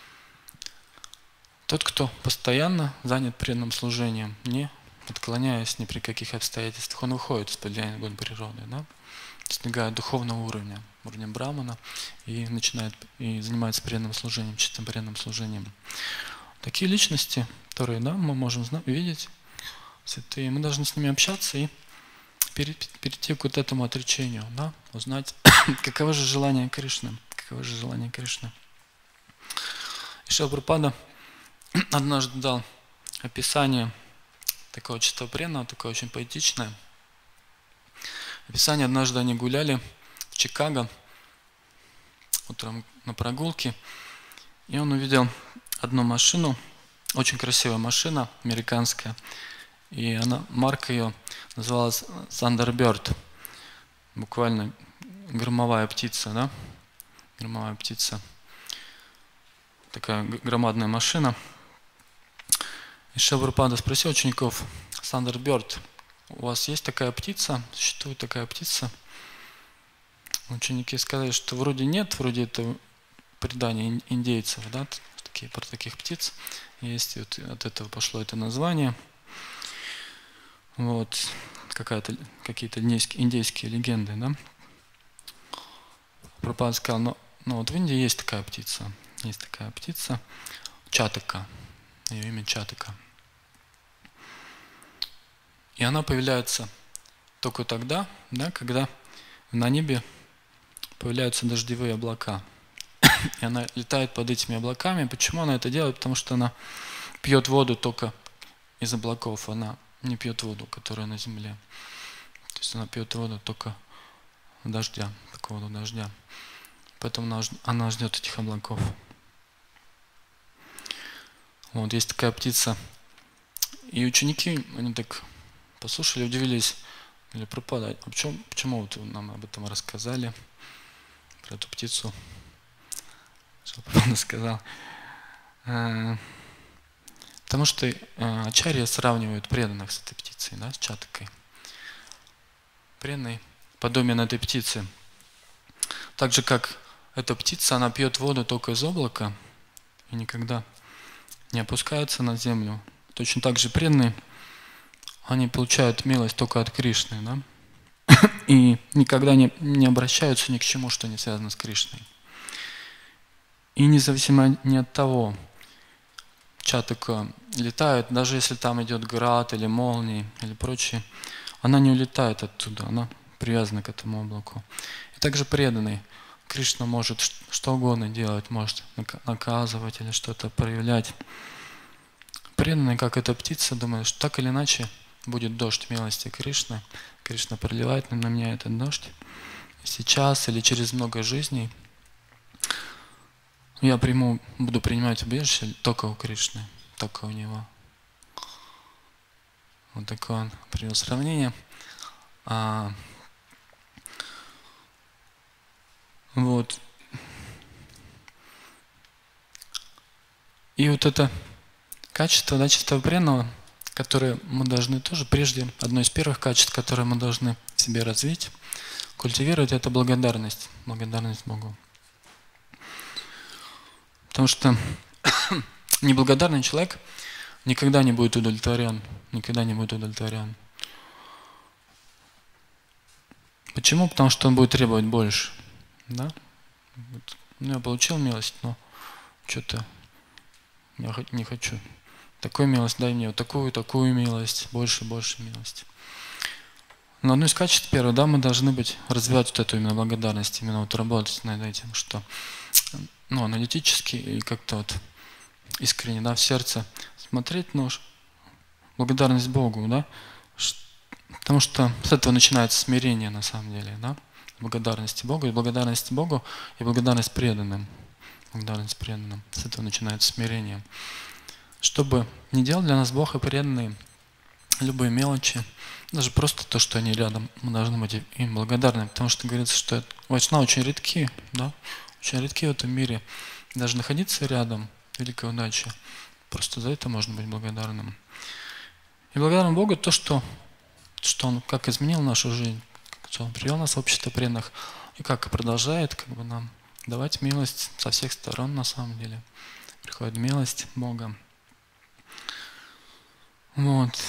Тот, кто постоянно занят преданным служением, не отклоняясь ни при каких обстоятельствах, он выходит из-под влияния гун природы, да, достигает духовного уровня, уровня брамана, и начинает и занимается преданным служением, чистым преданным служением. Такие личности, которые, да, мы можем видеть, святые, мы должны с ними общаться и перейти к вот этому отречению, да, узнать, каково же желание Кришны, каково же желание Кришны. И Шрила Прабхупада однажды дал описание такого чистого преданного, такое очень поэтичное. Описание: однажды они гуляли в Чикаго утром на прогулке, и он увидел одну машину, очень красивая машина, американская, и она, марка ее называлась Thunderbird, буквально громовая птица, да, громовая птица, такая громадная машина. И Шрила Прабхупада спросил учеников: Thunderbird, у вас есть такая птица, существует такая птица? Ученики сказали, что вроде нет, вроде это предание индейцев, да, такие, про таких птиц есть, и вот от этого пошло это название. Вот, какая-то, какие-то индейские легенды, да. Прабхупада сказал, ну, ну вот в Индии есть такая птица, есть такая птица, чатака, ее имя Чатака. И она появляется только тогда, да, когда на небе появляются дождевые облака. И она летает под этими облаками. Почему она это делает? Потому что она пьет воду только из облаков. Она не пьет воду, которая на земле. То есть она пьет воду только дождя, такого дождя. Поэтому она ждет этих облаков. Вот, есть такая птица. И ученики, они так послушали, удивились. Или пропадать. А почему, почему вот вы нам об этом рассказали? Про эту птицу. Что Прабхупада сказал. Потому что ачарья сравнивают преданных с этой птицей, да, с чаткой. Преданный подобен этой птице. Так же, как эта птица, она пьет воду только из облака и никогда не опускается на землю. Точно так же преданные, они получают милость только от Кришны, да? И никогда не, не обращаются ни к чему, что не связано с Кришной. И независимо ни от того, чатака летает, даже если там идет град или молнии или прочее, она не улетает оттуда, она привязана к этому облаку. И также преданный. Кришна может что угодно делать, может наказывать или что-то проявлять. Преданный, как эта птица, думает, что так или иначе будет дождь милости Кришны. Кришна проливает на меня этот дождь. Сейчас или через много жизней я приму, буду принимать убежище только у Кришны, только у Него. Вот такое он привел сравнение. А, вот. И вот это качество, да, чистого преданного, которое мы должны тоже прежде, одно из первых качеств, которое мы должны в себе развить, культивировать, это благодарность. Благодарность Богу. Потому что неблагодарный человек никогда не будет удовлетворен. Никогда не будет удовлетворен. Почему? Потому что он будет требовать больше. Да? Ну, я получил милость, но что-то я не хочу. Такую милость дай мне, вот такую, такую милость, больше, больше милости. Но одно из качеств первое, да, мы должны быть, развивать вот эту именно благодарность, именно вот работать над этим, что ну, аналитически и как-то вот искренне, да, в сердце смотреть, ну, благодарность Богу, да, потому что с этого начинается смирение на самом деле, да, благодарности Богу, и благодарность Богу, и благодарность преданным, благодарность преданным, с этого начинается смирение. Чтобы не делал для нас Бог и преданные любые мелочи, даже просто то, что они рядом, мы должны быть им благодарны, потому что говорится, что вайшнавы очень редки, да, очень редки в этом мире. Даже находиться рядом — великая удача. Просто за это можно быть благодарным. И благодарным Богу то, что, что Он как изменил нашу жизнь, что Он привел нас в общество преданных, и как продолжает как бы нам давать милость со всех сторон на самом деле. Приходит милость Бога. Вот.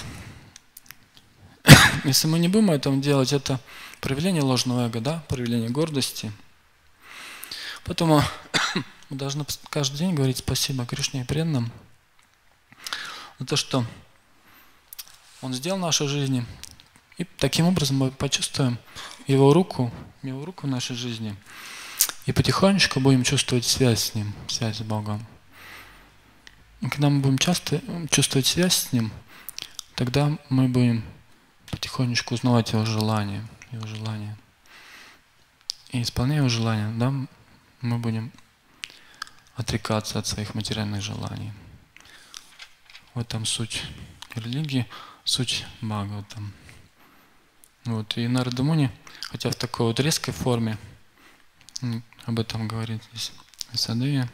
Если мы не будем этого делать, это проявление ложного эго, да, проявление гордости. Поэтому мы должны каждый день говорить спасибо Кришне и преданным за то, что Он сделал в нашей жизни. И таким образом мы почувствуем Его руку, Его руку в нашей жизни. И потихонечку будем чувствовать связь с Ним, связь с Богом. И когда мы будем часто чувствовать связь с Ним, тогда мы будем потихонечку узнавать Его желания, Его желания. И исполняя Его желания, да, мы будем отрекаться от своих материальных желаний. В этом суть религии, суть Бхагаватам. Вот. И Нарада Муни, хотя в такой вот резкой форме, об этом говорит здесь Висадея,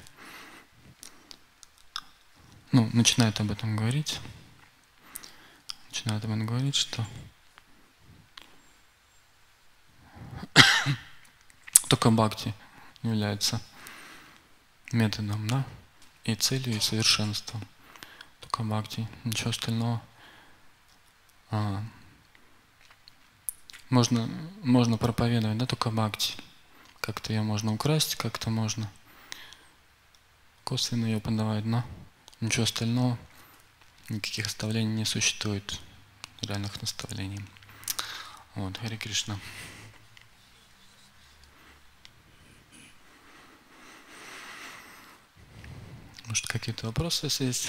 ну, начинает об этом говорить, начинает об этом говорить, что только бхакти является методом, да, и целью, и совершенством. Только бхакти, ничего остального. А, можно, можно проповедовать, да, только бхакти. Как-то ее можно украсть, как-то можно косвенно ее подавать, но ничего остального, никаких оставлений не существует. реальных наставлений. Вот, Харе Кришна. Может, какие-то вопросы есть?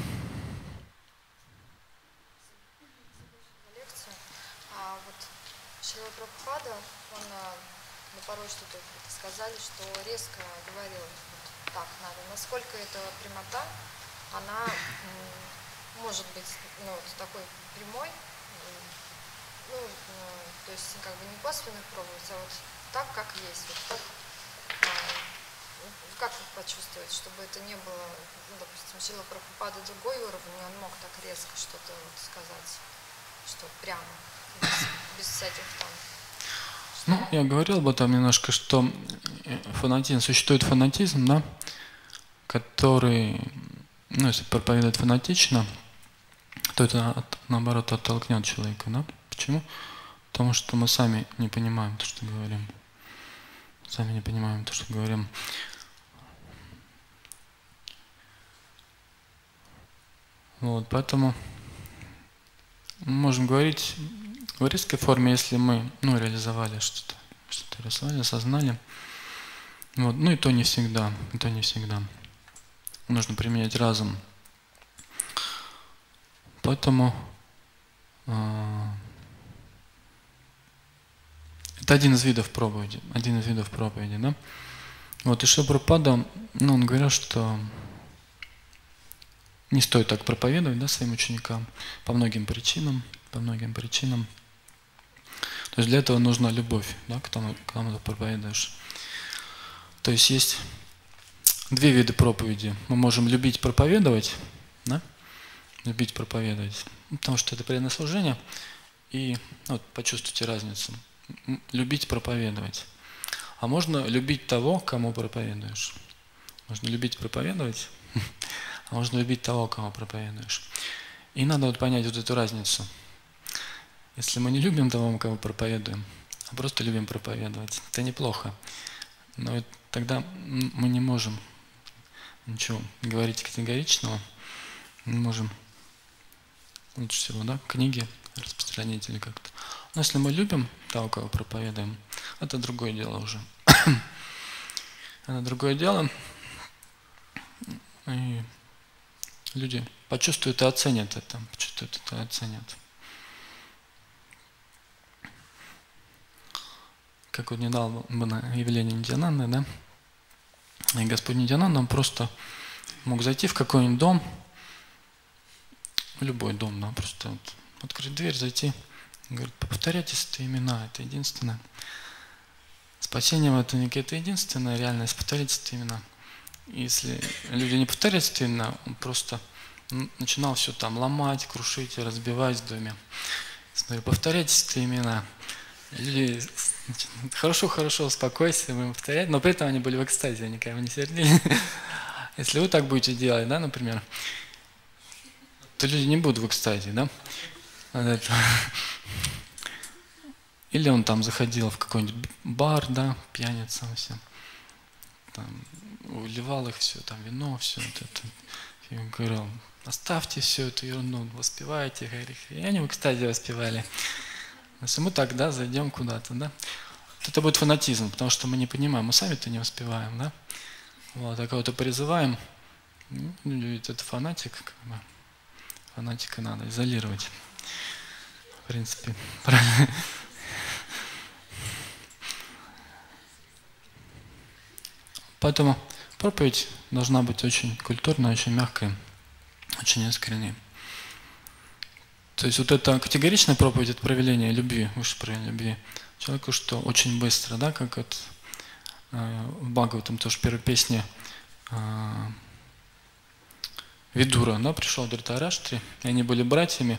Лекцию. А вот Шрила Прабхупада, он, ну, порой что-то сказали, что резко говорил, вот так надо. Насколько эта прямота, она м, может быть, ну, вот такой прямой, м, ну, м, то есть как бы не косвенно пробовать, а вот так, как есть, вот так, а, как почувствовать, чтобы это не было, ну, допустим, Шрила Прабхупада другой уровень, он мог так резко что-то вот сказать, что прямо, без, без всяких там. Ну, я говорил об этом немножко, что фанатизм, существует фанатизм, да, который, ну, если проповедует фанатично, то это, наоборот, оттолкнет человека, да? Почему? Потому что мы сами не понимаем то, что говорим. Сами не понимаем то, что говорим. Вот, поэтому мы можем говорить в резкой форме, если мы, ну, реализовали что-то, что-то реализовали, осознали. Вот, ну и то не всегда, и то не всегда. Нужно применять разум. Поэтому э, это один из видов проповеди, один из видов проповеди, да. Вот, и Шрила Прабхупада, ну, он говорил, что не стоит так проповедовать, да, своим ученикам по многим причинам, по многим причинам. То есть для этого нужна любовь, да, к тому, к кому ты проповедуешь. То есть есть две вида проповеди. Мы можем любить проповедовать, да, любить проповедовать, потому что это преданное служение, и вот, почувствуйте разницу. Любить проповедовать. А можно любить того, кому проповедуешь. Можно любить проповедовать, а можно любить того, кому проповедуешь. И надо вот понять вот эту разницу. Если мы не любим того, кому проповедуем, а просто любим проповедовать, это неплохо. Но тогда мы не можем ничего говорить категоричного, мы можем лучше всего, да, книги распространить или как-то. Но если мы любим того, кого проповедуем, это другое дело уже. Это другое дело. И люди почувствуют и оценят это, почувствуют это и оценят. Как вот недавно было явление Нитьянанды, да? И Господь Нитьянанда, он просто мог зайти в какой-нибудь дом, в любой дом, да, просто вот открыть дверь, зайти, говорит, повторяйте свои имена, это единственное. Спасение в этом веке это единственная реальность, повторяйте свои имена. Если люди не повторяют свои имена, он просто начинал все там ломать, крушить, разбивать в доме. Смотрю, повторяйте свои имена. Люди, хорошо, хорошо, успокойся, будем повторять, но при этом они были в экстазе, они как бы не сердили. Если вы так будете делать, да, например, то люди не будут в экстазе, да? Или он там заходил в какой-нибудь бар, да, пьяница, все. Там, уливал их все, там вино, все вот это. И он говорил, оставьте всю эту ерунду, воспевайте, и они в экстазе воспевали. Если мы тогда зайдем куда-то, да, то это будет фанатизм, потому что мы не понимаем, мы сами-то не воспеваем, да. Вот, а кого-то призываем, ну, это фанатик, как бы. Фанатика надо изолировать. В принципе, правильно. Поэтому проповедь должна быть очень культурной, очень мягкой, очень искренней. То есть вот эта категоричная проповедь, это проявление любви, высшее проявление любви человеку, что очень быстро, да, как вот э, в Бхагаватам тоже в первой песне э, Видура, да, пришел в Дритараштре, и они были братьями.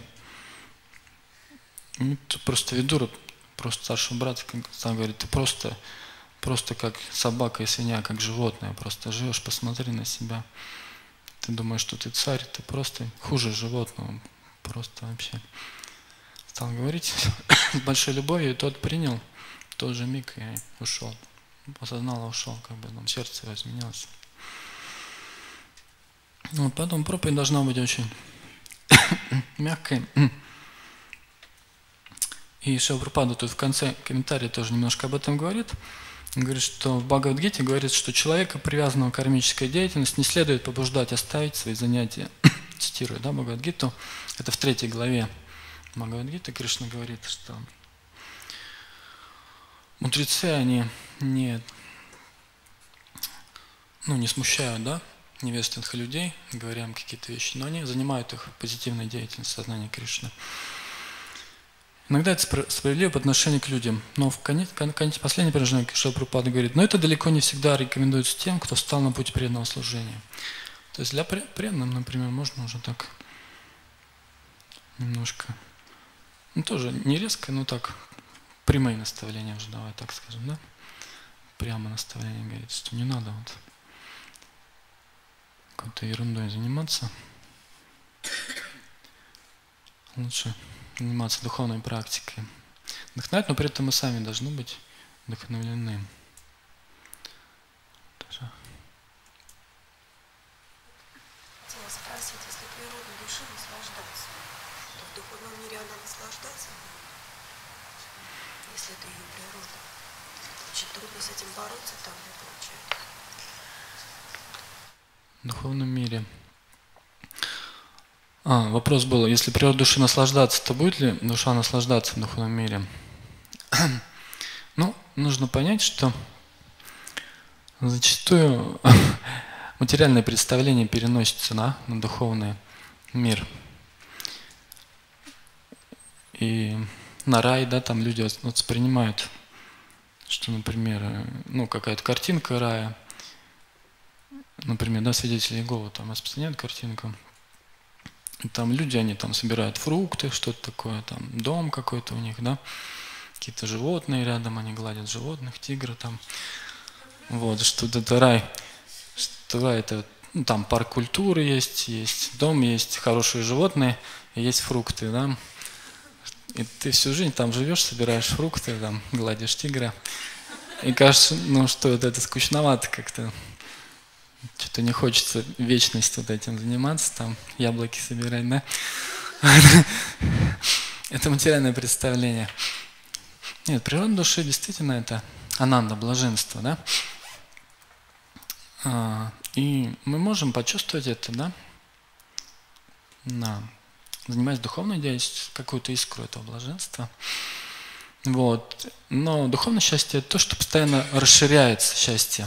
И просто Видура, просто старший брат, сам говорит, ты просто, просто как собака и свинья, как животное, просто живешь, посмотри на себя. Ты думаешь, что ты царь, ты просто хуже животного, просто вообще. Стал говорить с большой любовью, и тот принял в тот же миг и ушел. Осознал и ушел, как бы там сердце его изменилось. Вот, поэтому проповедь должна быть очень мягкой, И Шрила Прабхупада тут в конце комментария тоже немножко об этом говорит. Он говорит, что в Бхагавад-гите говорит, что человека, привязанного к кармической деятельности, не следует побуждать оставить свои занятия. Цитирую, да, Бхагавад-гиту. Это в третьей главе Бхагавад-гиты Кришна говорит, что мудрецы, они не, ну, не смущают, да, невежественных людей, говоря им какие-то вещи, но они занимают их позитивной деятельностью сознания Кришны. Иногда это справедливо по отношению к людям, но в конец, конец последнее предложение Шрила Прабхупада говорит, но это далеко не всегда рекомендуется тем, кто встал на путь преданного служения. То есть для преданных, например, можно уже так немножко, ну тоже не резко, но так прямые наставления уже, давай так скажем, да? Прямо наставление говорит, что не надо вот какой-то ерундой заниматься. Лучше заниматься духовной практикой. Вдохновлять, но при этом мы сами должны быть вдохновлены. Даже. Хотела спросить, если природа души наслаждаться, то в духовном мире она наслаждаться будет, если это ее природа. Очень трудно с этим бороться, там не получается. В духовном мире. А, вопрос был, если природа души наслаждаться, то будет ли душа наслаждаться в духовном мире? Ну, нужно понять, что зачастую материальное представление переносится на, на духовный мир. И на рай, да, там люди воспринимают, что, например, ну, какая-то картинка рая, например, да, свидетели Иеговы там распространяют картинку. Там люди, они там собирают фрукты, что-то такое, там дом какой-то у них, да, какие-то животные рядом, они гладят животных, тигры там. Вот, что это рай, что рай это, ну, там парк культуры есть, есть дом, есть хорошие животные, и есть фрукты, да. И ты всю жизнь там живешь, собираешь фрукты, там гладишь тигра. И кажется, ну что, это, это скучновато как-то. Что-то не хочется вечность вот этим заниматься, там яблоки собирать, да? Это материальное представление. Нет, природа души действительно это ананда, блаженство, да? А, и мы можем почувствовать это, да? На, занимаясь духовной деятельностью, какую-то искру этого блаженства. Вот. Но духовное счастье – это то, что постоянно расширяется счастье.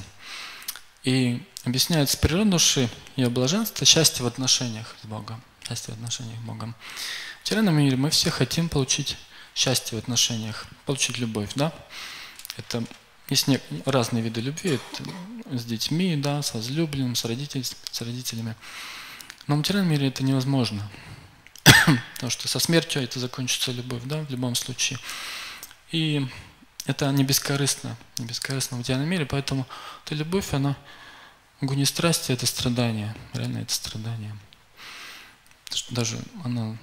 И объясняется природа души, ее блаженство, счастье в отношениях с Богом. Счастье в отношениях с Богом. В материальном мире мы все хотим получить счастье в отношениях, получить любовь, да? Это есть разные виды любви, это с детьми, да, с возлюбленным, с, родитель, с родителями. Но в материальном мире это невозможно. Потому что со смертью это закончится любовь, да, в любом случае. И это не бескорыстно, не бескорыстно в материальном мире, поэтому эта любовь, она, гунистрастие – это страдание, реально это страдание. Даже она…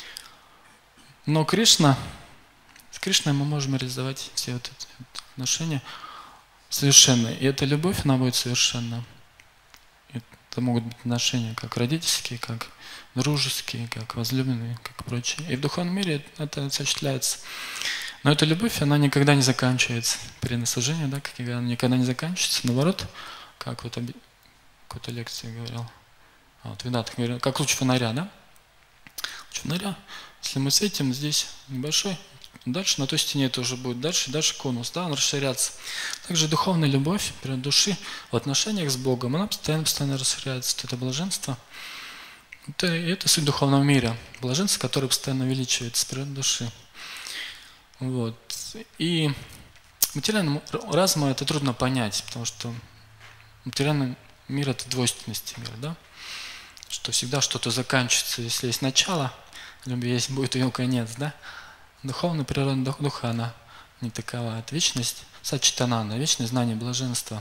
Но Кришна, с Кришной мы можем реализовать все вот эти отношения совершенные. И эта любовь, она будет совершенна. Это могут быть отношения как родительские, как дружеские, как возлюбленные, как прочие. И в духовном мире это осуществляется. Но эта любовь, она никогда не заканчивается. Преданное служение, да, как я говорил, никогда не заканчивается. Наоборот, как вот в какой-то лекции говорил, а вот Веданта говорил, как луч фонаря, да? Луч фонаря, если мы светим здесь небольшой, дальше на той стене это уже будет дальше, дальше конус, да, он расширяется. Также духовная любовь, природа души в отношениях с Богом, она постоянно, постоянно расширяется. Это блаженство. Это, это суть духовного мира. Блаженство, которое постоянно увеличивается, природа души. Вот. И материальному разуму это трудно понять, потому что материальный мир – это двойственность мира, да? Что всегда что-то заканчивается, если есть начало, любви есть, будет ее конец, да? Духовная природа духа, она не такова. Это вечность, сачитананда, вечное знание блаженства.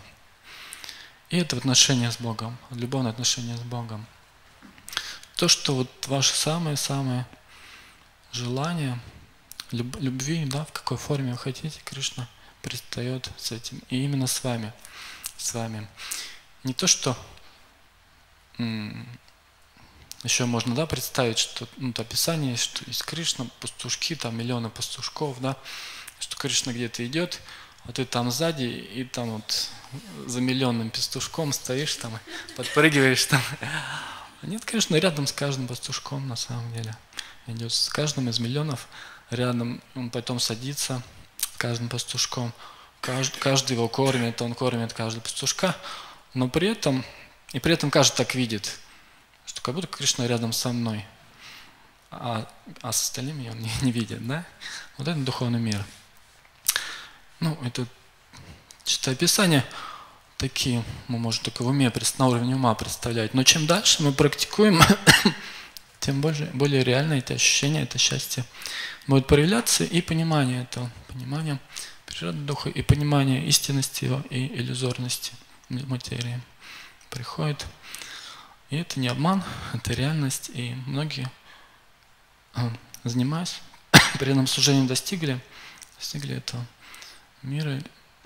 И это в отношениях с Богом, любовное отношение с Богом. То, что вот ваше самое-самое желание любви, да, в какой форме вы хотите, Кришна предстает с этим. И именно с вами. С вами. Не то, что еще можно, да, представить, что ну, описание, что есть Кришна, пастушки, там миллионы пастушков, да, что Кришна где-то идет, а ты там сзади, и там вот за миллионным пастушком стоишь, там, подпрыгиваешь там. Нет, конечно, рядом с каждым пастушком на самом деле. Идет с каждым из миллионов рядом, он потом садится с каждым пастушком. Каждый, каждый его кормит, он кормит каждого пастушка, но при этом, и при этом каждый так видит, что как будто Кришна рядом со мной, а, а с остальными он не, не видит, да? Вот это духовный мир. Ну, это читая Писание, такие мы можем только в уме, на уровне ума представлять. Но чем дальше мы практикуем, тем больше, более реально это ощущение, это счастье будет проявляться, и понимание этого, понимание природы духа, и понимание истинности его, и иллюзорности материи приходит. И это не обман, это реальность, и многие, занимаясь преданным служением, достигли, достигли этого мира.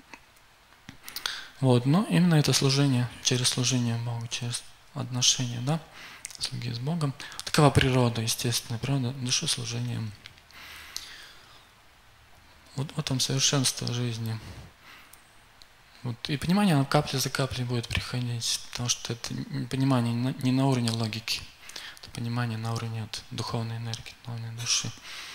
Вот, но именно это служение, через служение Богу, через отношения, да, слуги с Богом. Такова природа, естественная природа души служением. Вот в этом совершенство жизни. Вот. И понимание, оно капля за каплей будет приходить, потому что это понимание не на уровне логики, это понимание на уровне вот, духовной энергии, на уровне души.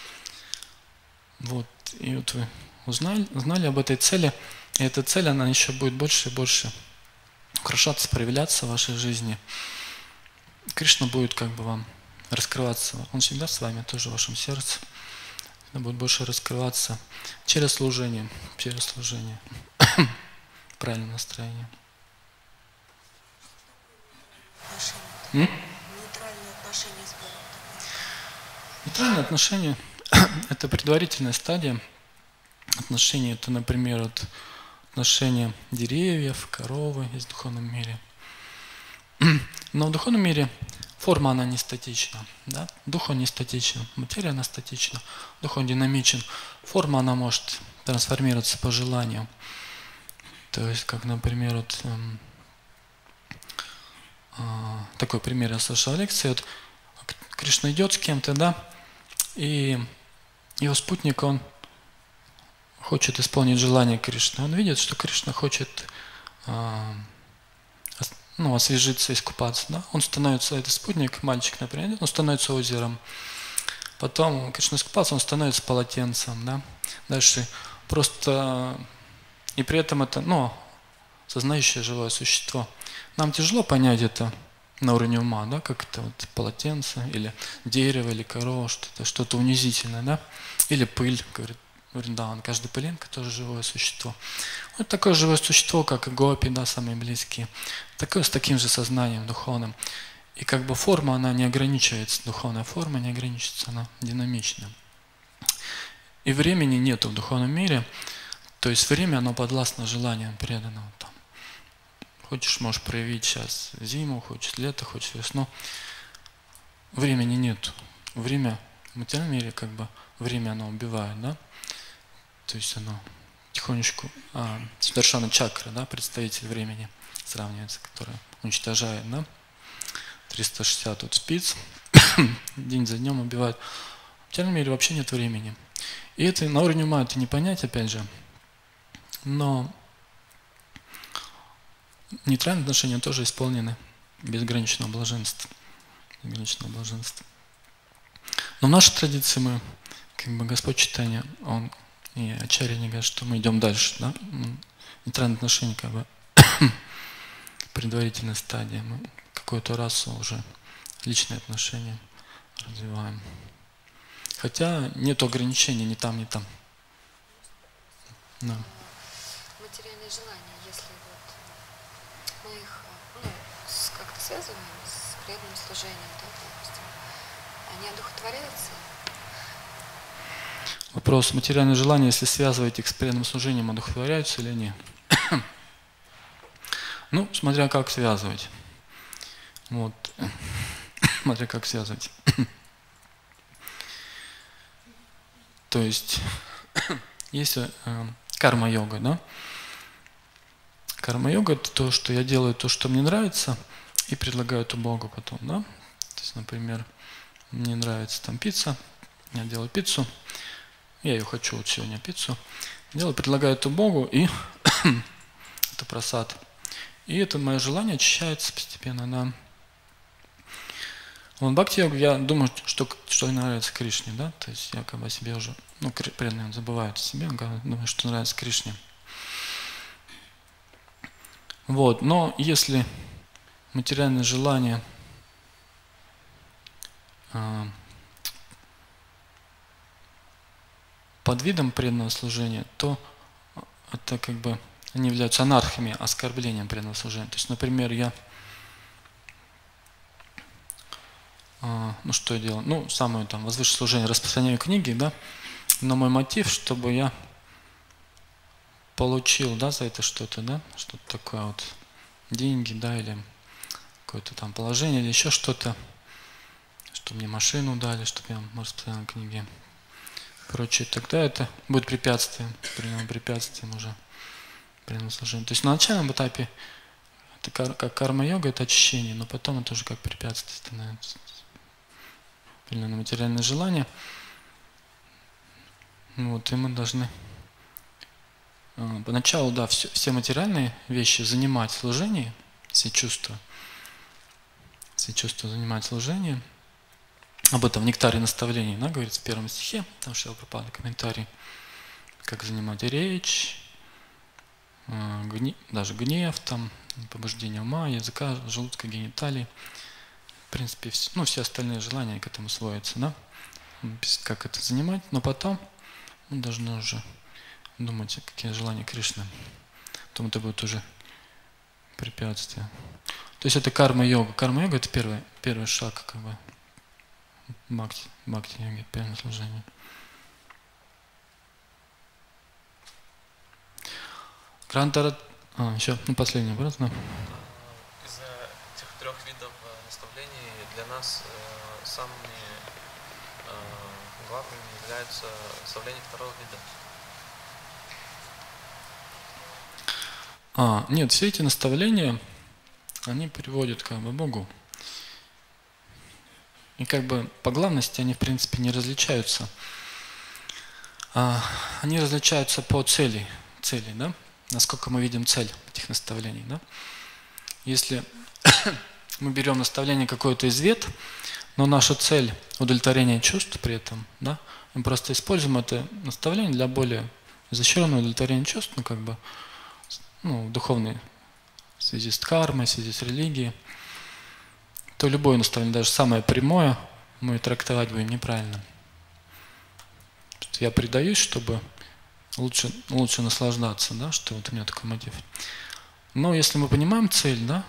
Вот. И вот вы узнали, узнали об этой цели, и эта цель, она еще будет больше и больше украшаться, проявляться в вашей жизни. Кришна будет как бы вам раскрываться, Он всегда с вами, тоже в вашем сердце. Он будет больше раскрываться через служение, через служение. Правильное настроение. Отношения. Нейтральные отношения с Богом. Нейтральные отношения – это предварительная стадия. Отношения – это, например, вот отношения деревьев, коровы есть в духовном мире. Но в духовном мире форма, она не статична. Да? Дух, он не статичен. Материя, она статична. Дух, он динамичен. Форма, она может трансформироваться по желанию. То есть, как, например, вот, эм, э, такой пример я слышал в лекции. Вот, Кришна идет с кем-то, да, и его спутник, он хочет исполнить желание Кришны. Он видит, что Кришна хочет э, ну, освежиться, искупаться. Да? Он становится, этот спутник, мальчик, например, он становится озером. Потом Кришна искупался, он становится полотенцем. Да? Дальше просто... И при этом это, ну, сознающее живое существо. Нам тяжело понять это на уровне ума, да, как это вот полотенце, или дерево, или корова, что-то, что-то унизительное, да, или пыль, говорит Вриндаван. Каждая пылинка тоже живое существо. Вот такое живое существо, как и гопи, да, самые близкие. Такое с таким же сознанием духовным. И как бы форма, она не ограничивается, духовная форма не ограничивается, она динамична. И времени нету в духовном мире. То есть время, оно подвластно желаниям преданного. Там. Хочешь, можешь проявить сейчас зиму, хочешь лето, хочешь весну. Времени нет. Время в материальном мире, как бы, время оно убивает, да? То есть оно тихонечку, а, Сударшана чакра, да, представитель времени сравнивается, который уничтожает, да? триста шестьдесят вот спиц, день за днем убивает. В материальном мире вообще нет времени. И это на уровне ума это не понять, опять же. Но нейтральные отношения тоже исполнены безграничного блаженства. Безграничного блаженства. Но в нашей традиции мы, как бы Господь Чайтанья, Он и Ачарья не говорят, что мы идем дальше. Да? Нейтральные отношения как бы предварительная стадия. Мы какую-то расу уже личные отношения развиваем. Хотя нет ограничений ни там, ни там. Да. Материальные желания, если вот мы их ну, как-то связываем с преданным служением, да, допустим, они одухотворяются? Вопрос: материальные желания, если связывать их с преданным служением, одухотворяются или нет? Ну, смотря как связывать. Вот. Смотря как связывать. То есть, если э, карма-йога, да? Карма-йога – это то, что я делаю то, что мне нравится, и предлагаю это Богу потом, да? То есть, например, мне нравится там пицца, я делаю пиццу, я ее хочу вот сегодня пиццу, делаю, предлагаю эту Богу, и это просад. И это мое желание очищается постепенно на... Вот бхакти-йога, я думаю, что, что нравится Кришне, да, то есть я как бы о себе уже, ну, преданные забывают о себе, думаю, что нравится Кришне. Вот, но если материальное желание э, под видом преданного служения, то это как бы они являются анархиями, оскорблением преданного служения. То есть, например, я, э, ну что я делаю, ну самое там возвышенное служение, распространяю книги, да, но мой мотив, чтобы я получил, да, за это что-то, да, что-то такое вот, деньги, да, или какое-то там положение, или еще что-то, чтобы мне машину дали, чтобы я распространял книги, прочее, тогда это будет препятствием, прямым препятствием уже преданному служению. То есть на начальном этапе это как карма-йога, это очищение, но потом это уже как препятствие становится. Определенное материальное желание. Вот, и мы должны поначалу, да, все, все материальные вещи занимать в служении, все чувства, все чувства занимать в служении. Об этом в нектаре наставлений, да, говорится в первом стихе, там Шрила Прабхупада комментарий, как занимать речь, гнев, даже гнев, там, побуждение ума, языка, желудка, гениталий. В принципе, все, ну, все остальные желания к этому сводятся, да, как это занимать, но потом мы должны уже думать, какие желания Кришны. Потом это будет уже препятствие. То есть это карма-йога. Карма-йога – это первый, первый шаг, как бы, бхакти, бхакти-йоги, первое служение. Грантара, а, еще, ну, последний вопрос, да. Из этих трех видов наставлений для нас э, самыми э, главными являются наставления второго вида. А, нет, все эти наставления, они приводят как бы к Богу. И как бы по главности они в принципе не различаются. А, они различаются по цели, цели, да? Насколько мы видим цель этих наставлений, да? Если мы берем наставление какое-то из вет, но наша цель удовлетворение чувств при этом, да? Мы просто используем это наставление для более изощренного удовлетворения чувств, ну как бы, ну, в духовной в связи с кармой, в связи с религией, то любое наставление, даже самое прямое, мы трактовать будем неправильно. Я предаюсь, чтобы лучше, лучше наслаждаться, да, что вот у меня такой мотив. Но если мы понимаем цель, да,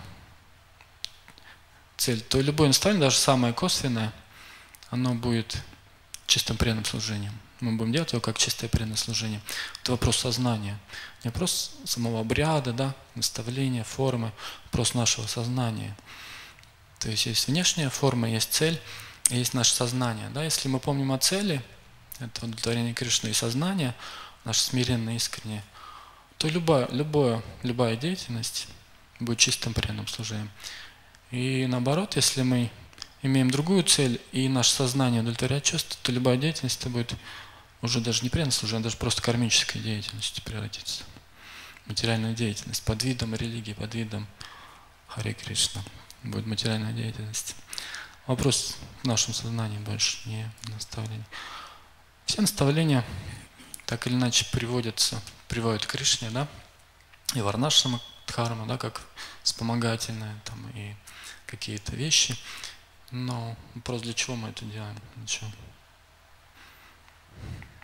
цель, то любое наставление, даже самое косвенное, оно будет чистым преданным служением. Мы будем делать его как чистое преданное служение. Это вопрос сознания. Не вопрос самого обряда, да, наставления, формы, вопрос нашего сознания. То есть есть внешняя форма, есть цель, и есть наше сознание. Да? Если мы помним о цели, это удовлетворение Кришны и сознание, наше смиренное, искреннее, то любая, любая, любая деятельность будет чистым преданным служением. И наоборот, если мы имеем другую цель, и наше сознание удовлетворяет чувства, то любая деятельность это будет уже даже не преданное служение, даже просто кармической деятельностью превратится. Материальная деятельность под видом религии, под видом Харе Кришна. Будет материальная деятельность. Вопрос в нашем сознании больше, не наставление. Все наставления так или иначе приводятся, приводят к Кришне, да, и варнашрама дхарма, да, как вспомогательные там и какие-то вещи. Но вопрос, для чего мы это делаем? Для чего?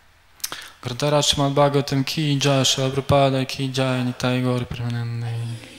Грантарадж Шримад Бхагаватам ки джай, Шрила Прабхупада ки джай, Нитай Гаур Примананде.